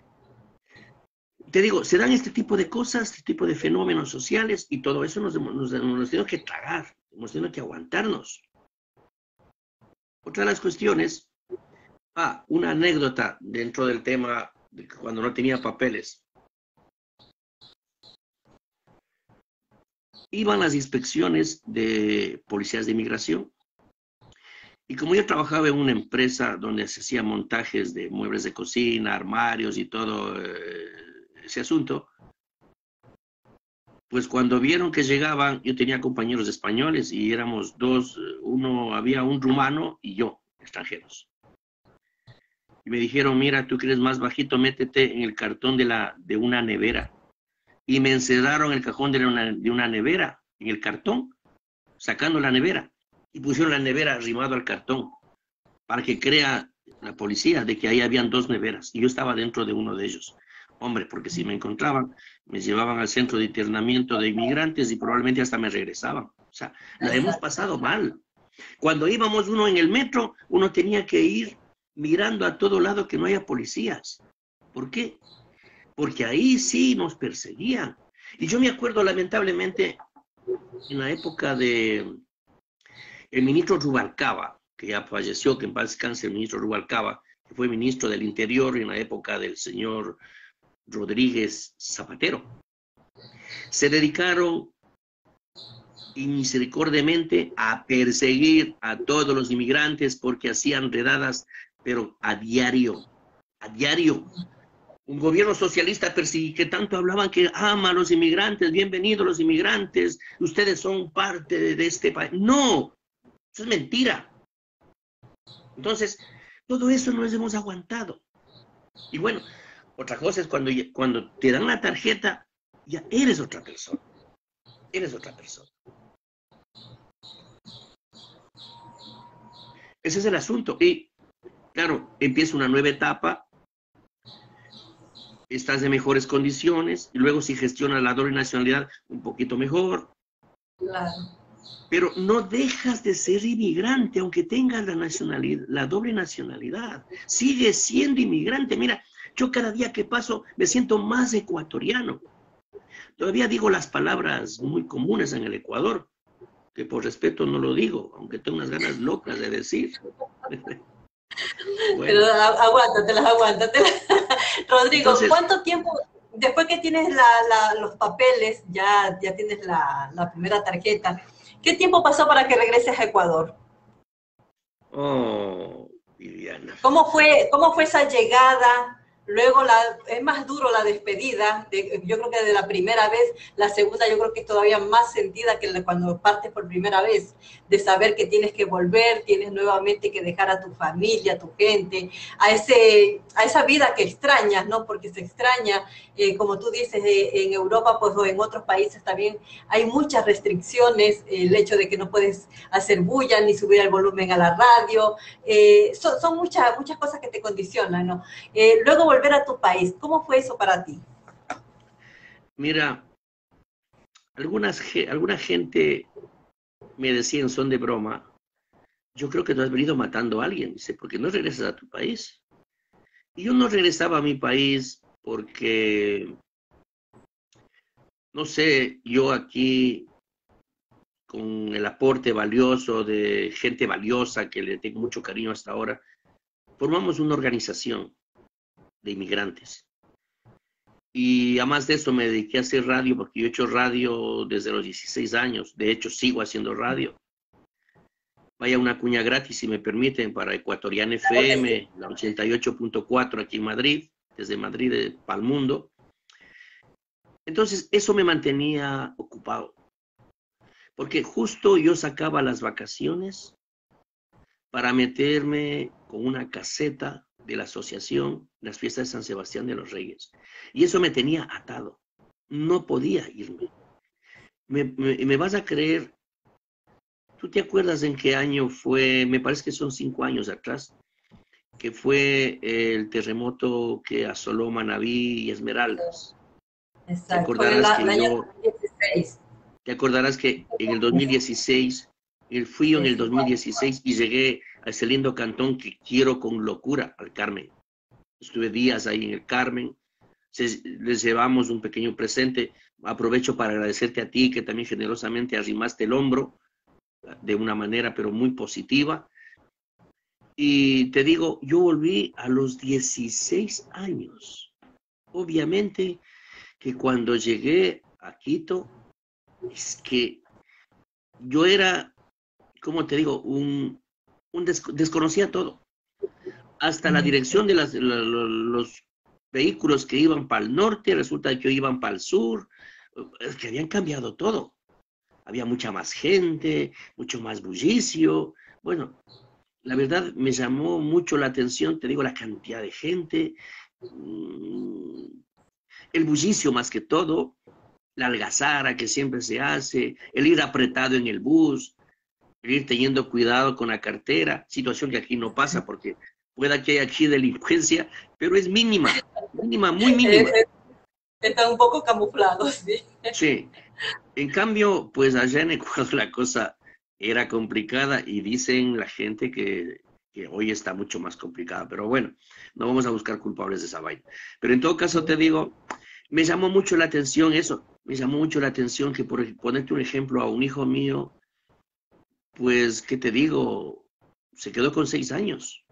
te digo, se dan este tipo de cosas, este tipo de fenómenos sociales, y todo eso nos, nos, nos tenemos que tragar, nos tenemos que aguantarnos. Otra de las cuestiones, ah, una anécdota dentro del tema de cuando no tenía papeles. Iban las inspecciones de policías de inmigración. Y como yo trabajaba en una empresa donde se hacía montajes de muebles de cocina, armarios y todo eh, ese asunto, pues cuando vieron que llegaban, yo tenía compañeros españoles y éramos dos, uno, había un rumano y yo, extranjeros. Y me dijeron, mira, tú que eres más bajito, métete en el cartón de, la, de una nevera. Y me encerraron el cajón de una, de una nevera, en el cartón, sacando la nevera. Y pusieron la nevera arrimado al cartón, para que crea la policía de que ahí habían dos neveras. Y yo estaba dentro de uno de ellos. Hombre, porque si me encontraban, me llevaban al centro de internamiento de inmigrantes y probablemente hasta me regresaban. O sea, la hemos pasado mal. Cuando íbamos uno en el metro, uno tenía que ir mirando a todo lado que no haya policías. ¿Por qué? Porque ahí sí nos perseguían. Y yo me acuerdo, lamentablemente, en la época de el ministro Rubalcaba, que ya falleció, que en paz descanse el ministro Rubalcaba, que fue ministro del Interior en la época del señor Rodríguez Zapatero. Se dedicaron inmisericordiamente a perseguir a todos los inmigrantes porque hacían redadas, pero a diario, a diario. Un gobierno socialista que tanto hablaban que ama a los inmigrantes, bienvenidos los inmigrantes, ustedes son parte de, de este país. No, eso es mentira. Entonces, todo eso no les hemos aguantado. Y bueno, otra cosa es cuando, cuando te dan la tarjeta, ya eres otra persona. Eres otra persona. Ese es el asunto. Y claro, empieza una nueva etapa. Estás en mejores condiciones, y luego si gestionas la doble nacionalidad un poquito mejor. Claro. Pero no dejas de ser inmigrante, aunque tengas la nacionalidad, la doble nacionalidad. Sigues siendo inmigrante. Mira, yo cada día que paso me siento más ecuatoriano. Todavía digo las palabras muy comunes en el Ecuador, que por respeto no lo digo, aunque tengo unas ganas locas de decir. Bueno. Pero aguántatelas, aguántatelas. Rodrigo, entonces, ¿cuánto tiempo, después que tienes la, la, los papeles, ya, ya tienes la, la primera tarjeta, qué tiempo pasó para que regreses a Ecuador? Oh, Viviana. ¿Cómo fue, cómo fue esa llegada Luego la, es más duro la despedida, de, yo creo que de la primera vez, la segunda yo creo que es todavía más sentida que la, cuando partes por primera vez, de saber que tienes que volver, tienes nuevamente que dejar a tu familia, a tu gente, a, ese, a esa vida que extrañas, ¿no? Porque se extraña, eh, como tú dices, eh, en Europa pues, o en otros países también hay muchas restricciones, eh, el hecho de que no puedes hacer bulla ni subir el volumen a la radio, eh, son, son muchas, muchas cosas que te condicionan, ¿no? Eh, luego volver a tu país, ¿cómo fue eso para ti? Mira, algunas, alguna gente me decía en son de broma, yo creo que tú has venido matando a alguien, dice, porque no regresas a tu país. Y yo no regresaba a mi país porque, no sé, yo aquí, con el aporte valioso de gente valiosa que le tengo mucho cariño hasta ahora, formamos una organización de inmigrantes. Y además de eso me dediqué a hacer radio, porque yo he hecho radio desde los dieciséis años. De hecho, sigo haciendo radio. Vaya una cuña gratis, si me permiten, para Ecuatoriana F M, la ochenta y ocho punto cuatro aquí en Madrid, desde Madrid para el mundo. Entonces, eso me mantenía ocupado. Porque justo yo sacaba las vacaciones para meterme con una caseta de la asociación, las fiestas de San Sebastián de los Reyes. Y eso me tenía atado. No podía irme. Me, me, me vas a creer, ¿tú te acuerdas en qué año fue? Me parece que son cinco años atrás, que fue el terremoto que asoló Manabí y Esmeraldas. Exacto. Te acordarás que año yo... dos mil dieciséis. Te acordarás que en el dos mil dieciséis, fui en el dos mil dieciséis y llegué a ese lindo cantón que quiero con locura, al Carmen. Estuve días ahí en el Carmen. Les llevamos un pequeño presente. Aprovecho para agradecerte a ti que también generosamente arrimaste el hombro de una manera pero muy positiva. Y te digo, yo volví a los dieciséis años. Obviamente que cuando llegué a Quito, es que yo era, ¿cómo te digo? Un, un des, desconocía todo. Hasta la dirección de las, la, los vehículos que iban para el norte, resulta que iban para el sur, es que habían cambiado todo. Había mucha más gente, mucho más bullicio. Bueno, la verdad me llamó mucho la atención, te digo, la cantidad de gente, el bullicio más que todo, la algazara que siempre se hace, el ir apretado en el bus, el ir teniendo cuidado con la cartera, situación que aquí no pasa porque pueda que haya aquí delincuencia, pero es mínima, mínima, muy mínima. Están un poco camuflados, ¿sí? Sí. En cambio, pues allá en Ecuador la cosa era complicada y dicen la gente que, que hoy está mucho más complicada, pero bueno, no vamos a buscar culpables de esa vaina. Pero en todo caso te digo, me llamó mucho la atención eso, me llamó mucho la atención que, por ponerte un ejemplo, a un hijo mío, pues, ¿qué te digo? Se quedó con seis años.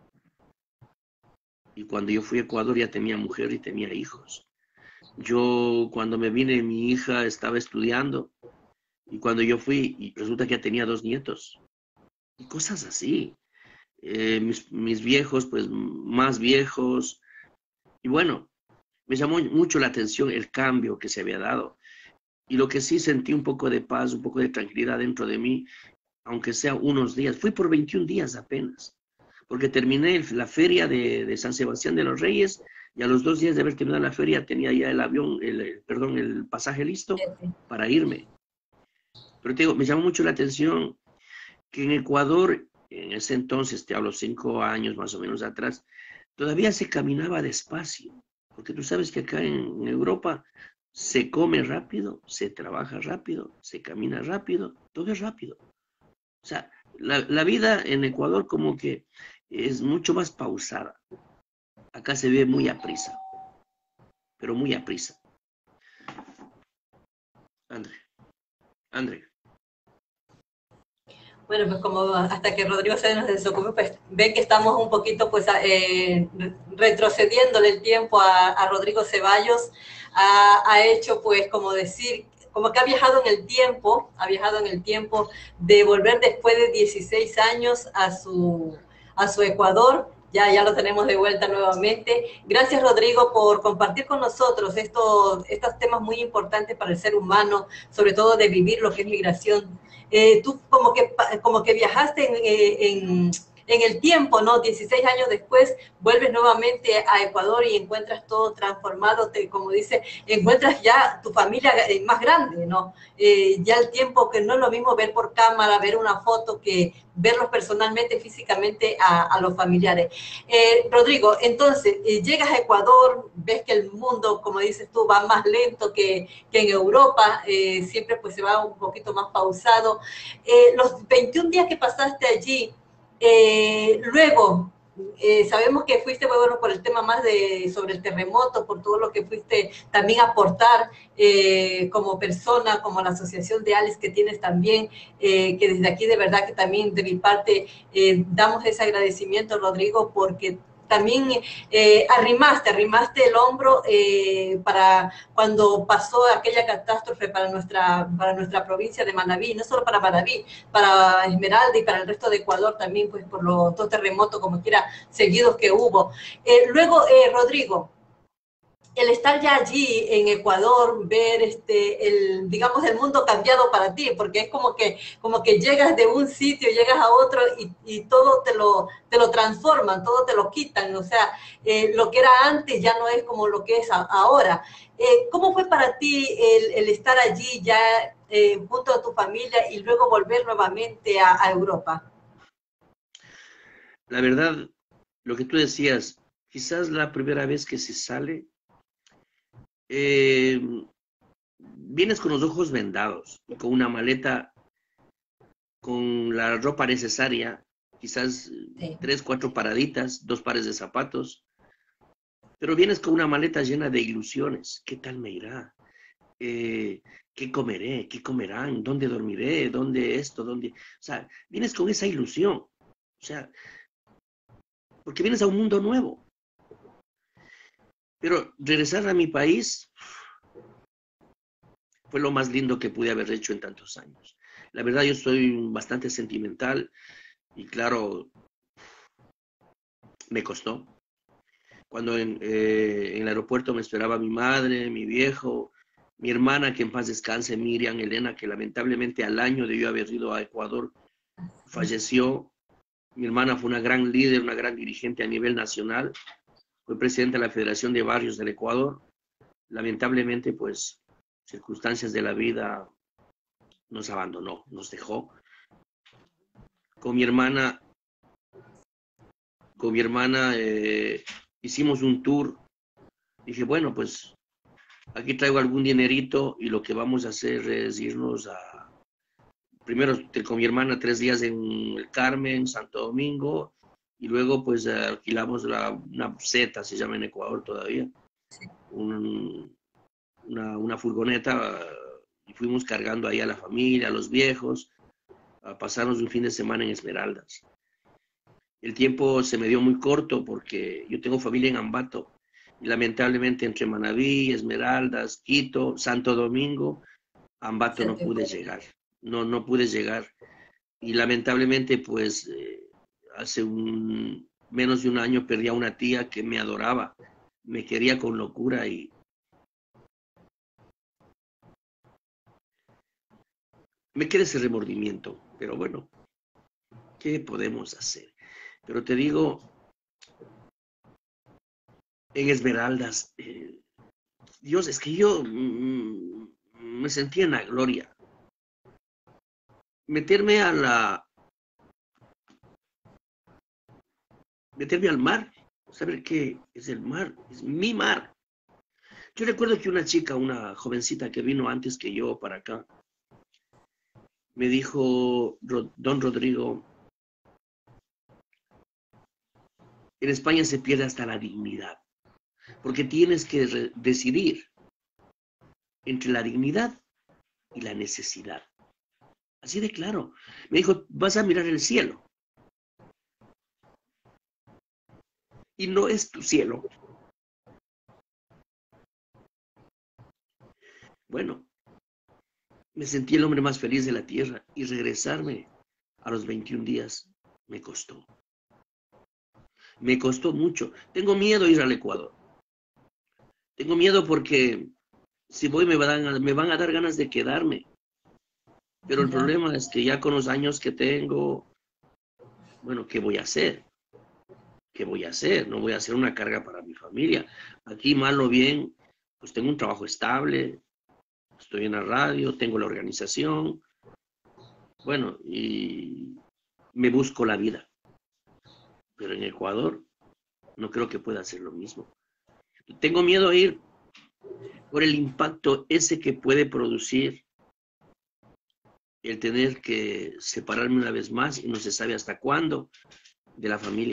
Y cuando yo fui a Ecuador ya tenía mujer y tenía hijos. Yo, cuando me vine, mi hija estaba estudiando. Y cuando yo fui, y resulta que ya tenía dos nietos. Y cosas así. Eh, mis, mis viejos, pues, más viejos. Y bueno, me llamó mucho la atención el cambio que se había dado. Y lo que sí sentí un poco de paz, un poco de tranquilidad dentro de mí, aunque sea unos días. Fui por veintiún días apenas, porque terminé el, la feria de, de San Sebastián de los Reyes y a los dos días de haber terminado la feria tenía ya el avión, el, el, perdón, el pasaje listo para irme. Pero te digo, me llamó mucho la atención que en Ecuador, en ese entonces, te hablo cinco años más o menos atrás, todavía se caminaba despacio. Porque tú sabes que acá en Europa se come rápido, se trabaja rápido, se camina rápido, todo es rápido. O sea, la, la vida en Ecuador como que es mucho más pausada. Acá se ve muy aprisa, pero muy aprisa. André, André. Bueno, pues como hasta que Rodrigo se nos desocupe, pues ven que estamos un poquito pues eh, retrocediéndole el tiempo a, a Rodrigo Ceballos. Ha, ha hecho pues como decir, como que ha viajado en el tiempo, ha viajado en el tiempo de volver después de dieciséis años a su, a su Ecuador Ya, ya lo tenemos de vuelta nuevamente. Gracias, Rodrigo, por compartir con nosotros estos, estos temas muy importantes para el ser humano, sobre todo de vivir lo que es migración. Eh, tú como que, como que viajaste en, en, en el tiempo, ¿no? dieciséis años después, vuelves nuevamente a Ecuador y encuentras todo transformado, te, como dice, encuentras ya tu familia más grande, ¿no? Eh, ya el tiempo que no es lo mismo ver por cámara, ver una foto, que verlos personalmente, físicamente a, a los familiares. Eh, Rodrigo, entonces, eh, llegas a Ecuador, ves que el mundo, como dices tú, va más lento que, que en Europa, eh, siempre pues se va un poquito más pausado. Eh, los veintiún días que pasaste allí, eh, luego, eh, sabemos que fuiste, bueno, por el tema más de sobre el terremoto, por todo lo que fuiste también a aportar eh, como persona, como la asociación de ALICE que tienes también, eh, que desde aquí de verdad que también de mi parte eh, damos ese agradecimiento, Rodrigo, porque también eh, arrimaste, arrimaste el hombro eh, para cuando pasó aquella catástrofe para nuestra, para nuestra provincia de Manabí, no solo para Manabí, para Esmeralda y para el resto de Ecuador también, pues por los dos terremotos, como quiera, seguidos que hubo. Eh, luego, eh, Rodrigo, el estar ya allí en Ecuador, ver este, el, digamos, el mundo cambiado para ti, porque es como que, como que llegas de un sitio, llegas a otro y, y todo te lo, te lo transforman, todo te lo quitan, o sea, eh, lo que era antes ya no es como lo que es a, ahora. Eh, ¿Cómo fue para ti el, el estar allí ya eh, junto a tu familia y luego volver nuevamente a, a Europa? La verdad, lo que tú decías, quizás la primera vez que se sale, eh, vienes con los ojos vendados y con una maleta con la ropa necesaria, quizás Sí. tres, cuatro paraditas, dos pares de zapatos, pero vienes con una maleta llena de ilusiones. ¿Qué tal me irá? Eh, ¿Qué comeré? ¿Qué comerán? ¿Dónde dormiré? ¿Dónde esto? ¿Dónde? O sea, vienes con esa ilusión. O sea, porque vienes a un mundo nuevo. Pero regresar a mi país fue lo más lindo que pude haber hecho en tantos años. La verdad, yo soy bastante sentimental y claro, me costó. Cuando en, eh, en el aeropuerto me esperaba mi madre, mi viejo, mi hermana, que en paz descanse, Miriam Elena, que lamentablemente al año de yo haber ido a Ecuador, falleció. Mi hermana fue una gran líder, una gran dirigente a nivel nacional, fue presidenta de la Federación de Barrios del Ecuador. Lamentablemente, pues, circunstancias de la vida nos abandonó, nos dejó. Con mi hermana, con mi hermana eh, hicimos un tour. Dije, bueno, pues aquí traigo algún dinerito y lo que vamos a hacer es irnos a, primero con mi hermana tres días en el Carmen, Santo Domingo, y luego pues alquilamos la, una buseta, se llama en Ecuador todavía, un, una, una furgoneta, y fuimos cargando ahí a la familia, a los viejos, a pasarnos un fin de semana en Esmeraldas. El tiempo se me dio muy corto porque yo tengo familia en Ambato, y lamentablemente entre Manabí, Esmeraldas, Quito, Santo Domingo, Ambato no pude llegar, no, no pude llegar. Y lamentablemente, pues, eh, hace un, menos de un año perdí a una tía que me adoraba, me quería con locura y me queda ese remordimiento. Pero bueno, ¿qué podemos hacer? Pero te digo, en Esmeraldas, eh, Dios, es que yo mmm, me sentía en la gloria. Meterme a la... Meterme al mar, saber qué es el mar, es mi mar. Yo recuerdo que una chica, una jovencita que vino antes que yo para acá, me dijo, don Rodrigo, en España se pierde hasta la dignidad, porque tienes que decidir entre la dignidad y la necesidad. Así de claro. Me dijo, vas a mirar el cielo. Y no es tu cielo. Bueno, me sentí el hombre más feliz de la tierra y regresarme a los veintiún días me costó. Me costó mucho. Tengo miedo de ir al Ecuador. Tengo miedo porque si voy me van a, me van a dar ganas de quedarme. Pero el Ya. problema es que ya con los años que tengo, bueno, ¿qué voy a hacer? ¿Qué voy a hacer? No voy a hacer una carga para mi familia. Aquí, mal o bien, pues tengo un trabajo estable, estoy en la radio, tengo la organización, bueno, y me busco la vida. Pero en Ecuador no creo que pueda hacer lo mismo. Tengo miedo a ir por el impacto ese que puede producir el tener que separarme una vez más y no se sabe hasta cuándo de la familia.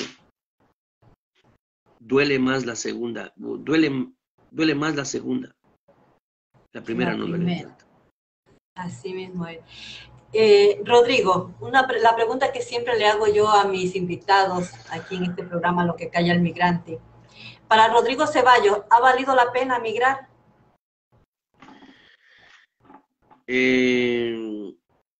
Duele más la segunda, duele, duele más la segunda. La primera La no duele primera. tanto. Así mismo es. Eh, Rodrigo, una, la pregunta que siempre le hago yo a mis invitados aquí en este programa, Lo que calla el migrante. Para Rodrigo Ceballos, ¿ha valido la pena migrar? Eh,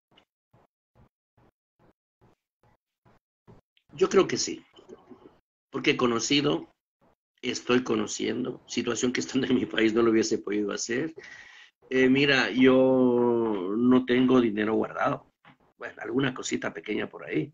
yo creo que sí, porque he conocido, estoy conociendo, situación que estando en mi país no lo hubiese podido hacer. Eh, mira, yo no tengo dinero guardado, bueno, alguna cosita pequeña por ahí,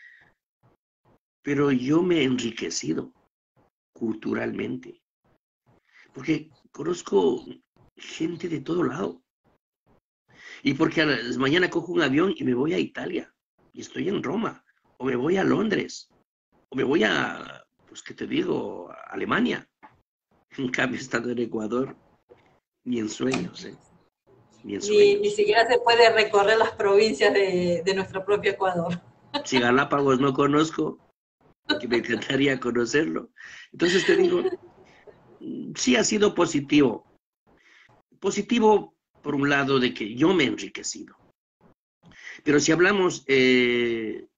pero yo me he enriquecido culturalmente, porque conozco gente de todo lado, y porque a la, mañana cojo un avión y me voy a Italia, y estoy en Roma, o me voy a Londres, o me voy a, pues, ¿qué te digo?, a Alemania. En cambio, estando en Ecuador, ni en sueños, ¿eh? Ni en Ni, sueños. ni siquiera se puede recorrer las provincias de, de nuestro propio Ecuador. Si Galápagos no conozco, que me encantaría conocerlo. Entonces te digo, sí ha sido positivo. Positivo por un lado de que yo me he enriquecido. Pero si hablamos eh,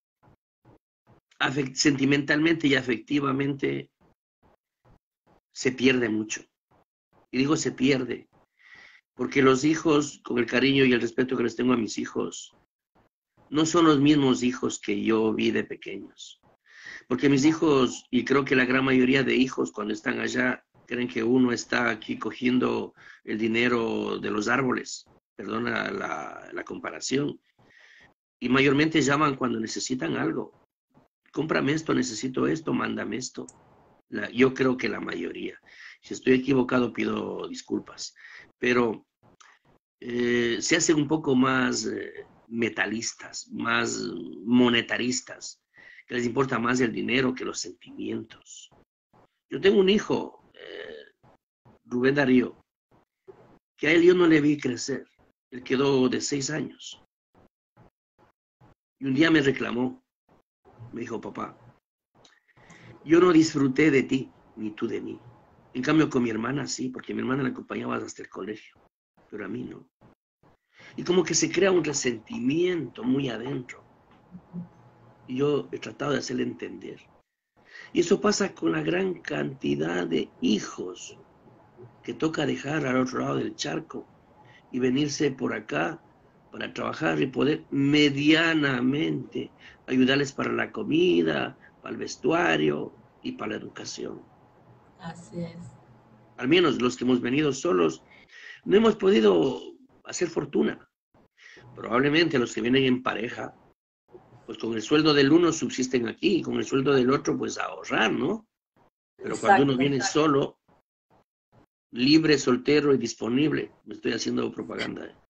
sentimentalmente y afectivamente, se pierde mucho. Y digo se pierde, porque los hijos, con el cariño y el respeto que les tengo a mis hijos, no son los mismos hijos que yo vi de pequeños. Porque mis hijos, y creo que la gran mayoría de hijos cuando están allá, creen que uno está aquí cogiendo el dinero de los árboles. Perdona la, la comparación. Y mayormente llaman cuando necesitan algo. Cómprame esto, necesito esto, mándame esto. La, yo creo que la mayoría. Si estoy equivocado, pido disculpas. Pero eh, se hacen un poco más eh, metalistas, más monetaristas, que les importa más el dinero que los sentimientos. Yo tengo un hijo, eh, Rubén Darío, que a él yo no le vi crecer. Él quedó de seis años. Y un día me reclamó. Me dijo, papá, yo no disfruté de ti, ni tú de mí. En cambio, con mi hermana sí, porque mi hermana la acompañaba hasta el colegio, pero a mí no. Y como que se crea un resentimiento muy adentro. Y yo he tratado de hacerle entender. Y eso pasa con la gran cantidad de hijos que toca dejar al otro lado del charco y venirse por acá para trabajar y poder medianamente ayudarles para la comida, para el vestuario y para la educación. Así es. Al menos los que hemos venido solos, no hemos podido hacer fortuna. Probablemente los que vienen en pareja, pues con el sueldo del uno subsisten aquí, y con el sueldo del otro, pues ahorrar, ¿no? Pero Exacto, cuando uno viene exacto. solo, libre, soltero y disponible, me estoy haciendo propaganda. ¿eh?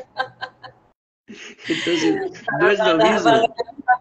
Entonces, no es lo mismo.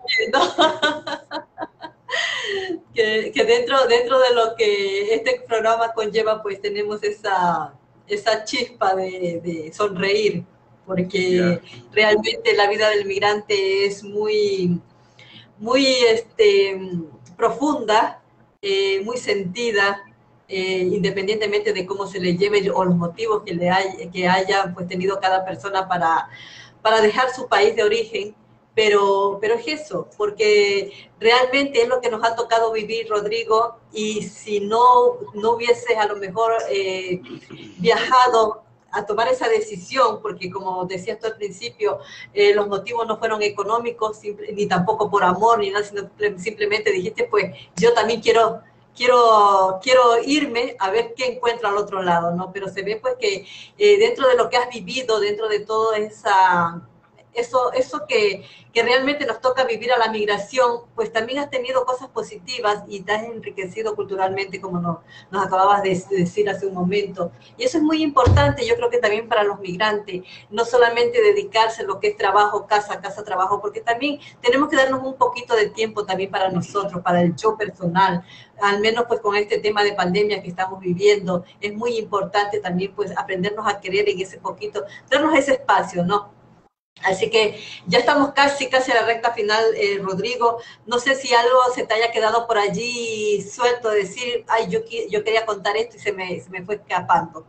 Que, que dentro, dentro de lo que este programa conlleva, pues tenemos esa, esa chispa de, de sonreír, porque Ya. realmente la vida del migrante es muy, muy este, profunda, eh, muy sentida, eh, independientemente de cómo se le lleve o los motivos que, le hay, que haya pues, tenido cada persona para, para dejar su país de origen. Pero, pero es eso, porque realmente es lo que nos ha tocado vivir, Rodrigo, y si no, no hubieses a lo mejor eh, viajado a tomar esa decisión, porque como decías tú al principio, eh, los motivos no fueron económicos, simple, ni tampoco por amor, ni nada, sino simplemente dijiste, pues yo también quiero, quiero, quiero irme a ver qué encuentro al otro lado, ¿no? Pero se ve pues que eh, dentro de lo que has vivido, dentro de toda esa... Eso, eso que, que realmente nos toca vivir a la migración, pues también has tenido cosas positivas y te has enriquecido culturalmente, como nos, nos acababas de decir hace un momento. Y eso es muy importante, yo creo que también para los migrantes, no solamente dedicarse a lo que es trabajo, casa, casa, trabajo, porque también tenemos que darnos un poquito de tiempo también para nosotros, para el yo personal, al menos pues con este tema de pandemia que estamos viviendo, es muy importante también pues aprendernos a querer en ese poquito, darnos ese espacio, ¿no? Así que ya estamos casi, casi a la recta final, eh, Rodrigo. No sé si algo se te haya quedado por allí suelto, decir, ay, yo, yo quería contar esto y se me, se me fue escapando.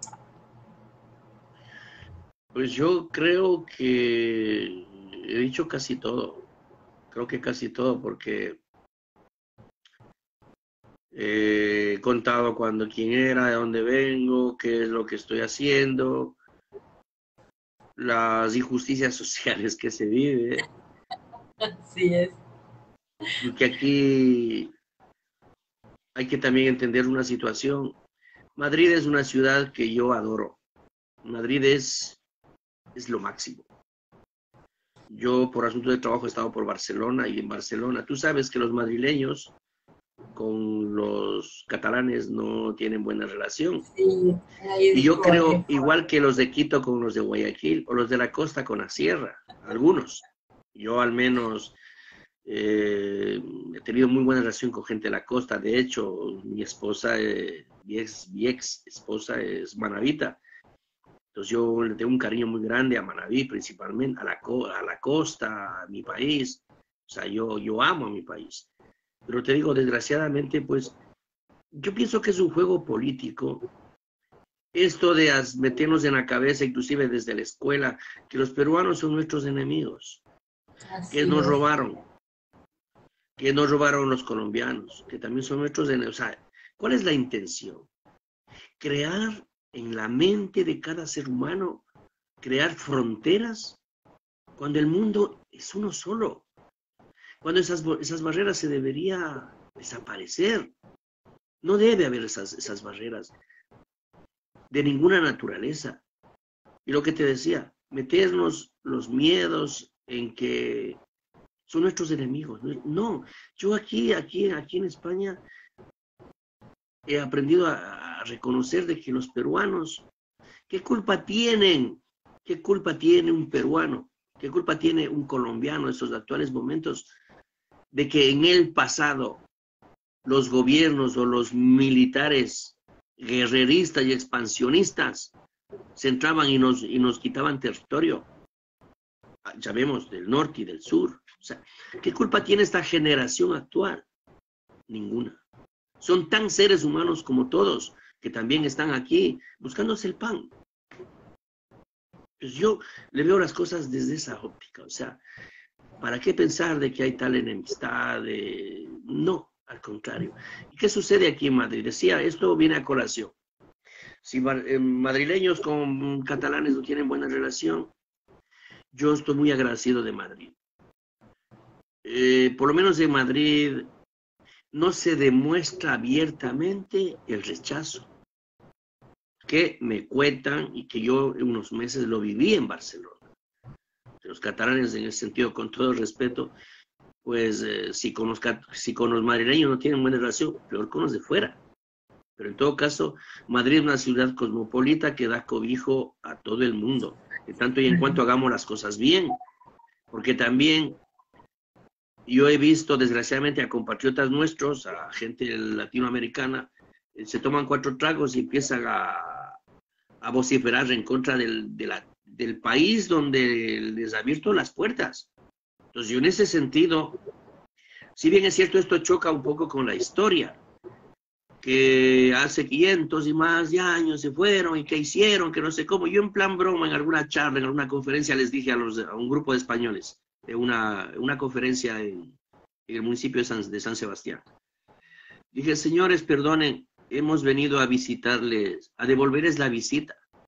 Pues yo creo que he dicho casi todo. Creo que casi todo, porque he contado cuándo, quién era, de dónde vengo, qué es lo que estoy haciendo, las injusticias sociales que se vive. Así es. Porque aquí hay que también entender una situación. Madrid es una ciudad que yo adoro. Madrid es, es lo máximo. Yo por asunto de trabajo he estado por Barcelona, y en Barcelona, tú sabes que los madrileños con los catalanes no tienen buena relación. Sí, y yo creo, igual que los de Quito con los de Guayaquil, o los de la costa con la sierra, algunos. Yo al menos eh, he tenido muy buena relación con gente de la costa. De hecho, mi esposa, eh, mi, ex, mi ex esposa es manabita. Entonces yo le tengo un cariño muy grande a Manabí, principalmente, a la, a la costa, a mi país. O sea, yo, yo amo a mi país. Pero te digo, desgraciadamente, pues, yo pienso que es un juego político. Esto de meternos en la cabeza, inclusive desde la escuela, que los peruanos son nuestros enemigos. Así que nos es. robaron. Que nos robaron los colombianos, que también son nuestros enemigos. O sea, ¿cuál es la intención? Crear en la mente de cada ser humano, crear fronteras, cuando el mundo es uno solo. Cuando esas, esas barreras se debería desaparecer. No debe haber esas, esas barreras de ninguna naturaleza. Y lo que te decía, meternos los miedos en que son nuestros enemigos. No, yo aquí, aquí, aquí en España he aprendido a, a reconocer de que los peruanos, ¿qué culpa tienen? ¿Qué culpa tiene un peruano? ¿Qué culpa tiene un colombiano en estos actuales momentos de que en el pasado los gobiernos o los militares guerreristas y expansionistas se entraban y nos, y nos quitaban territorio? Ya vemos, del norte y del sur. O sea, ¿qué culpa tiene esta generación actual? Ninguna. Son tan seres humanos como todos, que también están aquí buscándose el pan. Pues yo le veo las cosas desde esa óptica. O sea, ¿para qué pensar de que hay tal enemistad? De... No, al contrario. ¿Y qué sucede aquí en Madrid? Decía, esto viene a colación. Si madrileños con catalanes no tienen buena relación, yo estoy muy agradecido de Madrid. Eh, por lo menos en Madrid no se demuestra abiertamente el rechazo, que me cuentan y que yo en unos meses lo viví en Barcelona. Los catalanes, en ese sentido, con todo el respeto, pues eh, si, con los, si con los madrileños no tienen buena relación, peor con los de fuera. Pero en todo caso, Madrid es una ciudad cosmopolita que da cobijo a todo el mundo, de tanto y en cuanto hagamos las cosas bien. Porque también yo he visto, desgraciadamente, a compatriotas nuestros, a gente latinoamericana, eh, se toman cuatro tragos y empiezan a, a vociferar en contra del, de la, del país donde les ha abierto las puertas. Entonces, yo en ese sentido, si bien es cierto, esto choca un poco con la historia, que hace quinientos y más de años se fueron y que hicieron, que no sé cómo. Yo en plan broma, en alguna charla, en alguna conferencia, les dije a, los, a un grupo de españoles, de una, una conferencia en, en el municipio de San, de San Sebastián. Dije, señores, perdonen, hemos venido a visitarles, a devolverles la visita.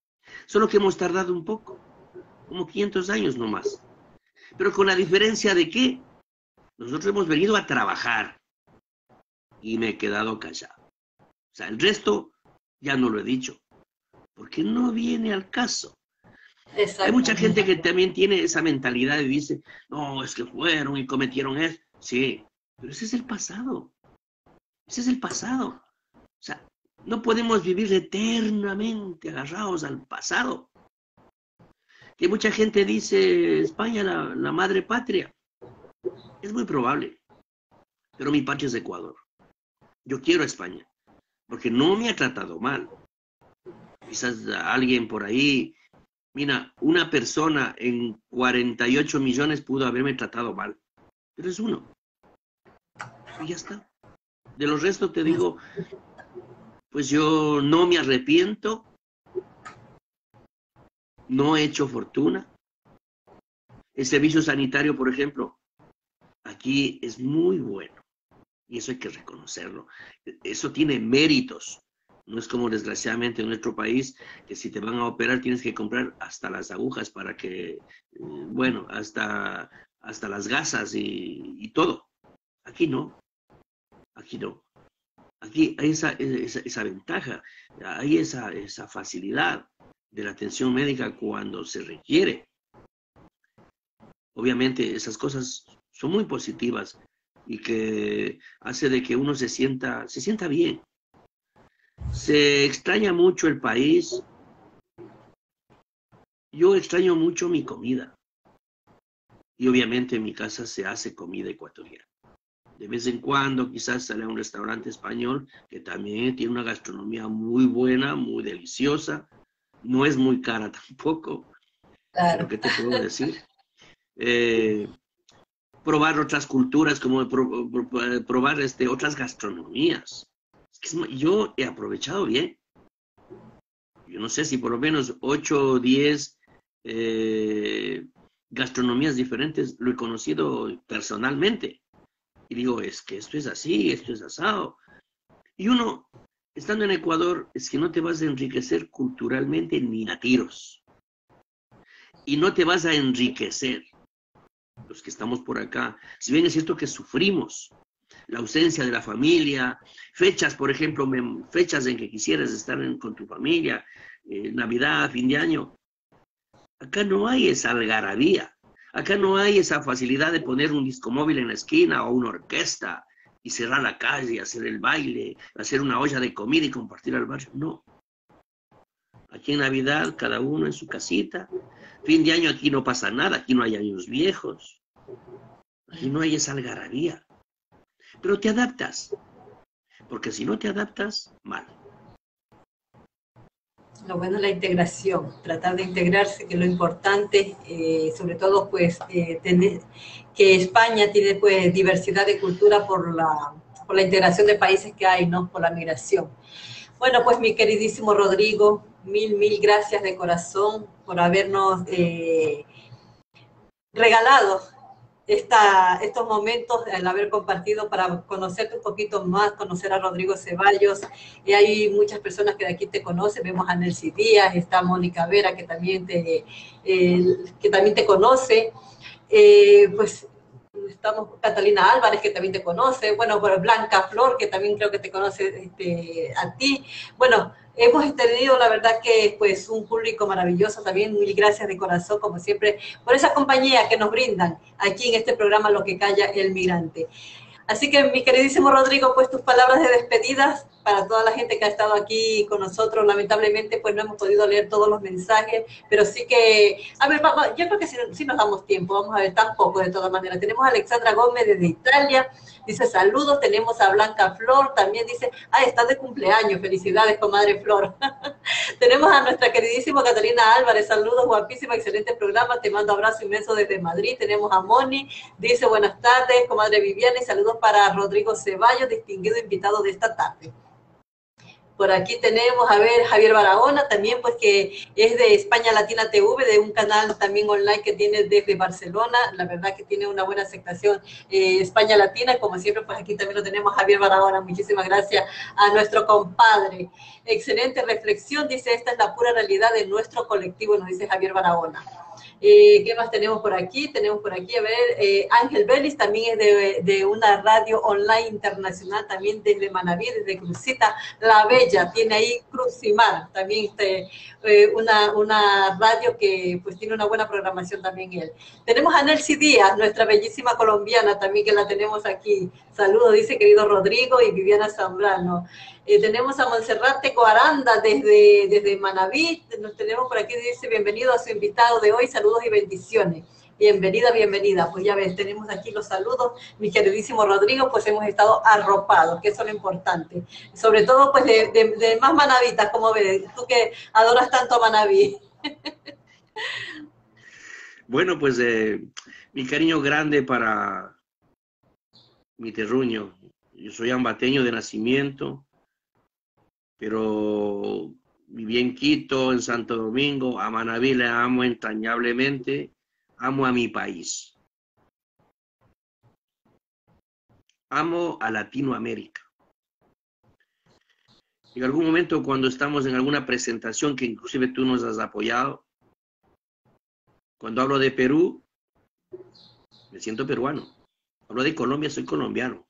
Solo que hemos tardado un poco, como quinientos años nomás. Pero con la diferencia de que nosotros hemos venido a trabajar y me he quedado callado. O sea, el resto ya no lo he dicho, porque no viene al caso. Hay mucha gente que también tiene esa mentalidad y dice, no, es que fueron y cometieron eso. Sí, pero ese es el pasado. Ese es el pasado. O sea, no podemos vivir eternamente agarrados al pasado. Que mucha gente dice, España, la, la madre patria. Es muy probable, pero mi patria es Ecuador. Yo quiero a España, porque no me ha tratado mal. Quizás alguien por ahí, mira, una persona en cuarenta y ocho millones pudo haberme tratado mal, pero es uno. Y ya está. De los restos te digo, pues yo no me arrepiento, no he hecho fortuna. El servicio sanitario, por ejemplo, aquí es muy bueno. Y eso hay que reconocerlo. Eso tiene méritos. No es como desgraciadamente en nuestro país, que si te van a operar tienes que comprar hasta las agujas para que, bueno, hasta, hasta las gasas y, y todo. Aquí no. Aquí no. Aquí hay esa, esa, esa ventaja, hay esa, esa facilidad de la atención médica cuando se requiere. Obviamente esas cosas son muy positivas y que hace de que uno se sienta, se sienta bien. Se extraña mucho el país. Yo extraño mucho mi comida. Y obviamente en mi casa se hace comida ecuatoriana. De vez en cuando quizás sale a un restaurante español que también tiene una gastronomía muy buena, muy deliciosa. No es muy cara tampoco. Claro. Pero ¿qué te puedo decir? Eh, probar otras culturas, como pro, pro, probar este, otras gastronomías. Yo he aprovechado bien. Yo no sé si por lo menos ocho o diez eh, gastronomías diferentes lo he conocido personalmente. Y digo, es que esto es así, esto es asado. Y uno, estando en Ecuador, es que no te vas a enriquecer culturalmente ni a tiros. Y no te vas a enriquecer. Los que estamos por acá, si bien es cierto que sufrimos la ausencia de la familia, fechas, por ejemplo, fechas en que quisieras estar en, con tu familia, eh, Navidad, fin de año, acá no hay esa algarabía, acá no hay esa facilidad de poner un disco móvil en la esquina o una orquesta y cerrar la calle, hacer el baile, hacer una olla de comida y compartir al barrio, no. Aquí en Navidad, cada uno en su casita. Fin de año aquí no pasa nada, aquí no hay años viejos. Aquí no hay esa algarabía. Pero te adaptas. Porque si no te adaptas, mal. Lo bueno es la integración, tratar de integrarse, que es lo importante, eh, sobre todo pues eh, tener, que España tiene pues diversidad de cultura por la, por la integración de países que hay, ¿no? Por la migración. Bueno, pues mi queridísimo Rodrigo, mil, mil gracias de corazón por habernos eh, regalado esta, estos momentos, al haber compartido para conocerte un poquito más, conocer a Rodrigo Ceballos. Y hay muchas personas que de aquí te conocen, vemos a Nelcy Díaz, está Mónica Vera, que también te, eh, que también te conoce. Eh, pues estamos Catalina Álvarez, que también te conoce, bueno, Blanca Flor, que también creo que te conoce este, a ti. Bueno, hemos tenido, la verdad, que pues un público maravilloso también. Mil gracias de corazón, como siempre, por esa compañía que nos brindan aquí en este programa Lo que calla el migrante. Así que, mi queridísimo Rodrigo, pues tus palabras de despedidas para toda la gente que ha estado aquí con nosotros. Lamentablemente, pues no hemos podido leer todos los mensajes, pero sí que, a ver, vamos, yo creo que sí, sí nos damos tiempo, vamos a ver, tampoco de todas maneras. Tenemos a Alexandra Gómez desde Italia, dice saludos. Tenemos a Blanca Flor, también dice, ah, estás de cumpleaños, felicidades, comadre Flor. Tenemos a nuestra queridísima Catalina Álvarez, saludos, guapísima, excelente programa, te mando abrazo inmenso desde Madrid. Tenemos a Moni, dice buenas tardes, comadre Viviana, y saludos para Rodrigo Ceballos, distinguido invitado de esta tarde. Por aquí tenemos, a ver, Javier Barahona, también pues que es de España Latina T V, de un canal también online que tiene desde Barcelona. La verdad que tiene una buena aceptación eh, España Latina, como siempre pues aquí también lo tenemos Javier Barahona. Muchísimas gracias a nuestro compadre. Excelente reflexión, dice, esta es la pura realidad de nuestro colectivo, nos dice Javier Barahona. Eh, ¿Qué más tenemos por aquí? Tenemos por aquí, a ver, eh, Ángel Vélez también es de, de una radio online internacional, también desde Manaví, desde Crucita La Bella, tiene ahí Crucimar, también este, eh, una, una radio que pues tiene una buena programación también él. Tenemos a Nelcy Díaz, nuestra bellísima colombiana también que la tenemos aquí. Saludos, dice querido Rodrigo y Viviana Zambrano. Eh, tenemos a Monserrate Coaranda desde, desde Manaví. Nos tenemos por aquí, dice, bienvenido a su invitado de hoy, saludos y bendiciones. Bienvenida, bienvenida. Pues ya ves, tenemos aquí los saludos, mi queridísimo Rodrigo, pues hemos estado arropados, que eso es lo importante. Sobre todo, pues, de, de, de más manavitas, como ves, tú que adoras tanto a Manaví. Bueno, pues eh, mi cariño grande para mi terruño. Yo soy ambateño de nacimiento, pero viví en Quito, en Santo Domingo. A Manaví le amo entrañablemente, amo a mi país, amo a Latinoamérica. En algún momento cuando estamos en alguna presentación que inclusive tú nos has apoyado, cuando hablo de Perú, me siento peruano. Hablo de Colombia, soy colombiano.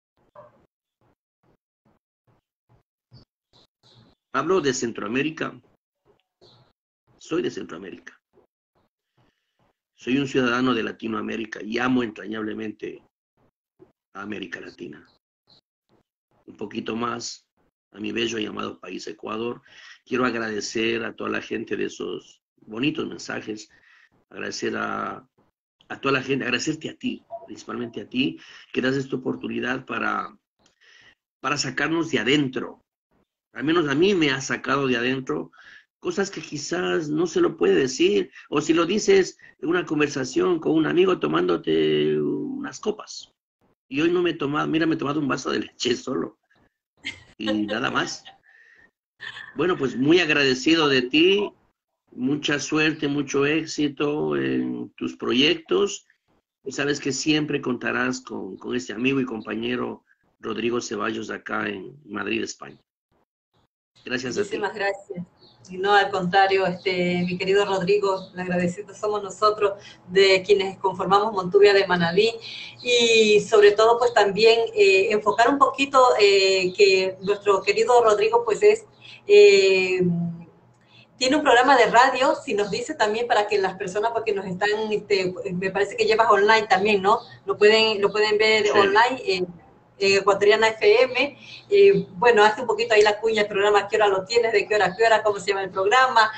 Hablo de Centroamérica, soy de Centroamérica. Soy un ciudadano de Latinoamérica y amo entrañablemente a América Latina. Un poquito más a mi bello y amado país Ecuador. Quiero agradecer a toda la gente de esos bonitos mensajes, agradecer a, a toda la gente, agradecerte a ti, principalmente a ti, que das esta oportunidad para, para sacarnos de adentro. Al menos a mí me ha sacado de adentro cosas que quizás no se lo puede decir, o si lo dices en una conversación con un amigo tomándote unas copas. Y hoy no me he tomado, mira, me he tomado un vaso de leche solo, y nada más. Bueno, pues muy agradecido de ti, mucha suerte, mucho éxito en tus proyectos, y sabes que siempre contarás con, con este amigo y compañero Rodrigo Ceballos acá en Madrid, España. Gracias a ti. Muchísimas gracias. Y no, al contrario, este, mi querido Rodrigo, le agradecidos somos nosotros, de quienes conformamos Montuvia de Manaví, y sobre todo, pues también eh, enfocar un poquito eh, que nuestro querido Rodrigo, pues es, eh, tiene un programa de radio, si nos dice también para que las personas, porque nos están, este, me parece que llevas online también, ¿no? Lo pueden, lo pueden ver sí. online, eh, Ecuatoriana F M, eh, bueno, hace un poquito ahí la cuña el programa, ¿qué hora lo tienes? ¿De qué hora a qué hora? ¿Cómo se llama el programa?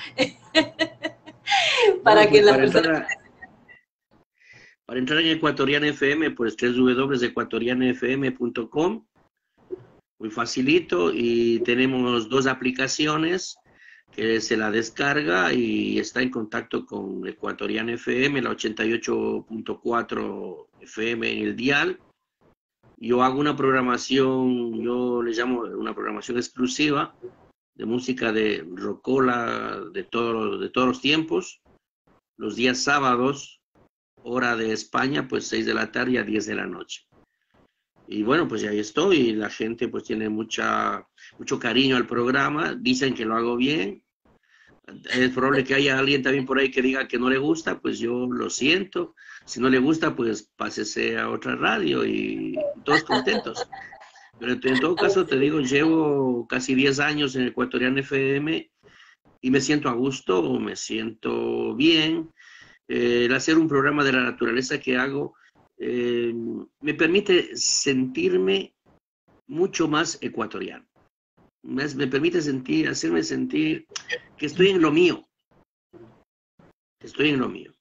para bueno, que pues las para personas... Entrar a, para entrar en Ecuatoriana F M, pues doble u doble u doble u punto ecuatoriana f m punto com, muy facilito, y tenemos dos aplicaciones que se la descarga y está en contacto con Ecuatoriana F M, la ochenta y ocho punto cuatro F M en el dial. Yo hago una programación, yo le llamo una programación exclusiva de música de rocola de, todo, de todos los tiempos. Los días sábados, hora de España, pues seis de la tarde a diez de la noche. Y bueno, pues ahí estoy. La gente pues tiene mucha, mucho cariño al programa. Dicen que lo hago bien. Es probable que haya alguien también por ahí que diga que no le gusta, pues yo lo siento. Si no le gusta, pues pásese a otra radio y todos contentos. Pero en todo caso, te digo, llevo casi diez años en Ecuatoriana F M y me siento a gusto, me siento bien. Eh, el hacer un programa de la naturaleza que hago eh, me permite sentirme mucho más ecuatoriano. Me, me permite sentir, hacerme sentir que estoy en lo mío. Que estoy en lo mío.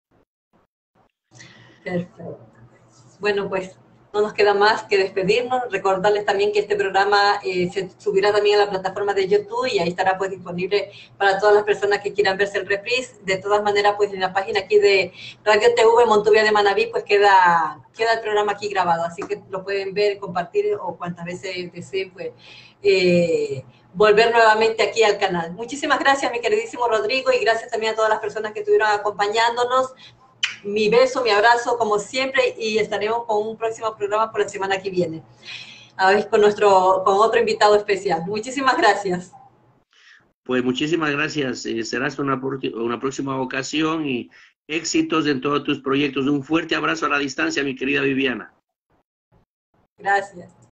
Perfecto. Bueno, pues no nos queda más que despedirnos, recordarles también que este programa eh, se subirá también a la plataforma de YouTube y ahí estará pues disponible para todas las personas que quieran verse el reprise. De todas maneras, pues en la página aquí de Radio T V Montuvia de Manaví, pues queda, queda el programa aquí grabado, así que lo pueden ver, compartir o cuantas veces deseen, pues eh, volver nuevamente aquí al canal. Muchísimas gracias, mi queridísimo Rodrigo, y gracias también a todas las personas que estuvieron acompañándonos. Mi beso, mi abrazo, como siempre, y estaremos con un próximo programa por la semana que viene. A ver, con, nuestro, con otro invitado especial. Muchísimas gracias. Pues muchísimas gracias. Eh, será hasta una, una próxima ocasión y éxitos en todos tus proyectos. Un fuerte abrazo a la distancia, mi querida Viviana. Gracias.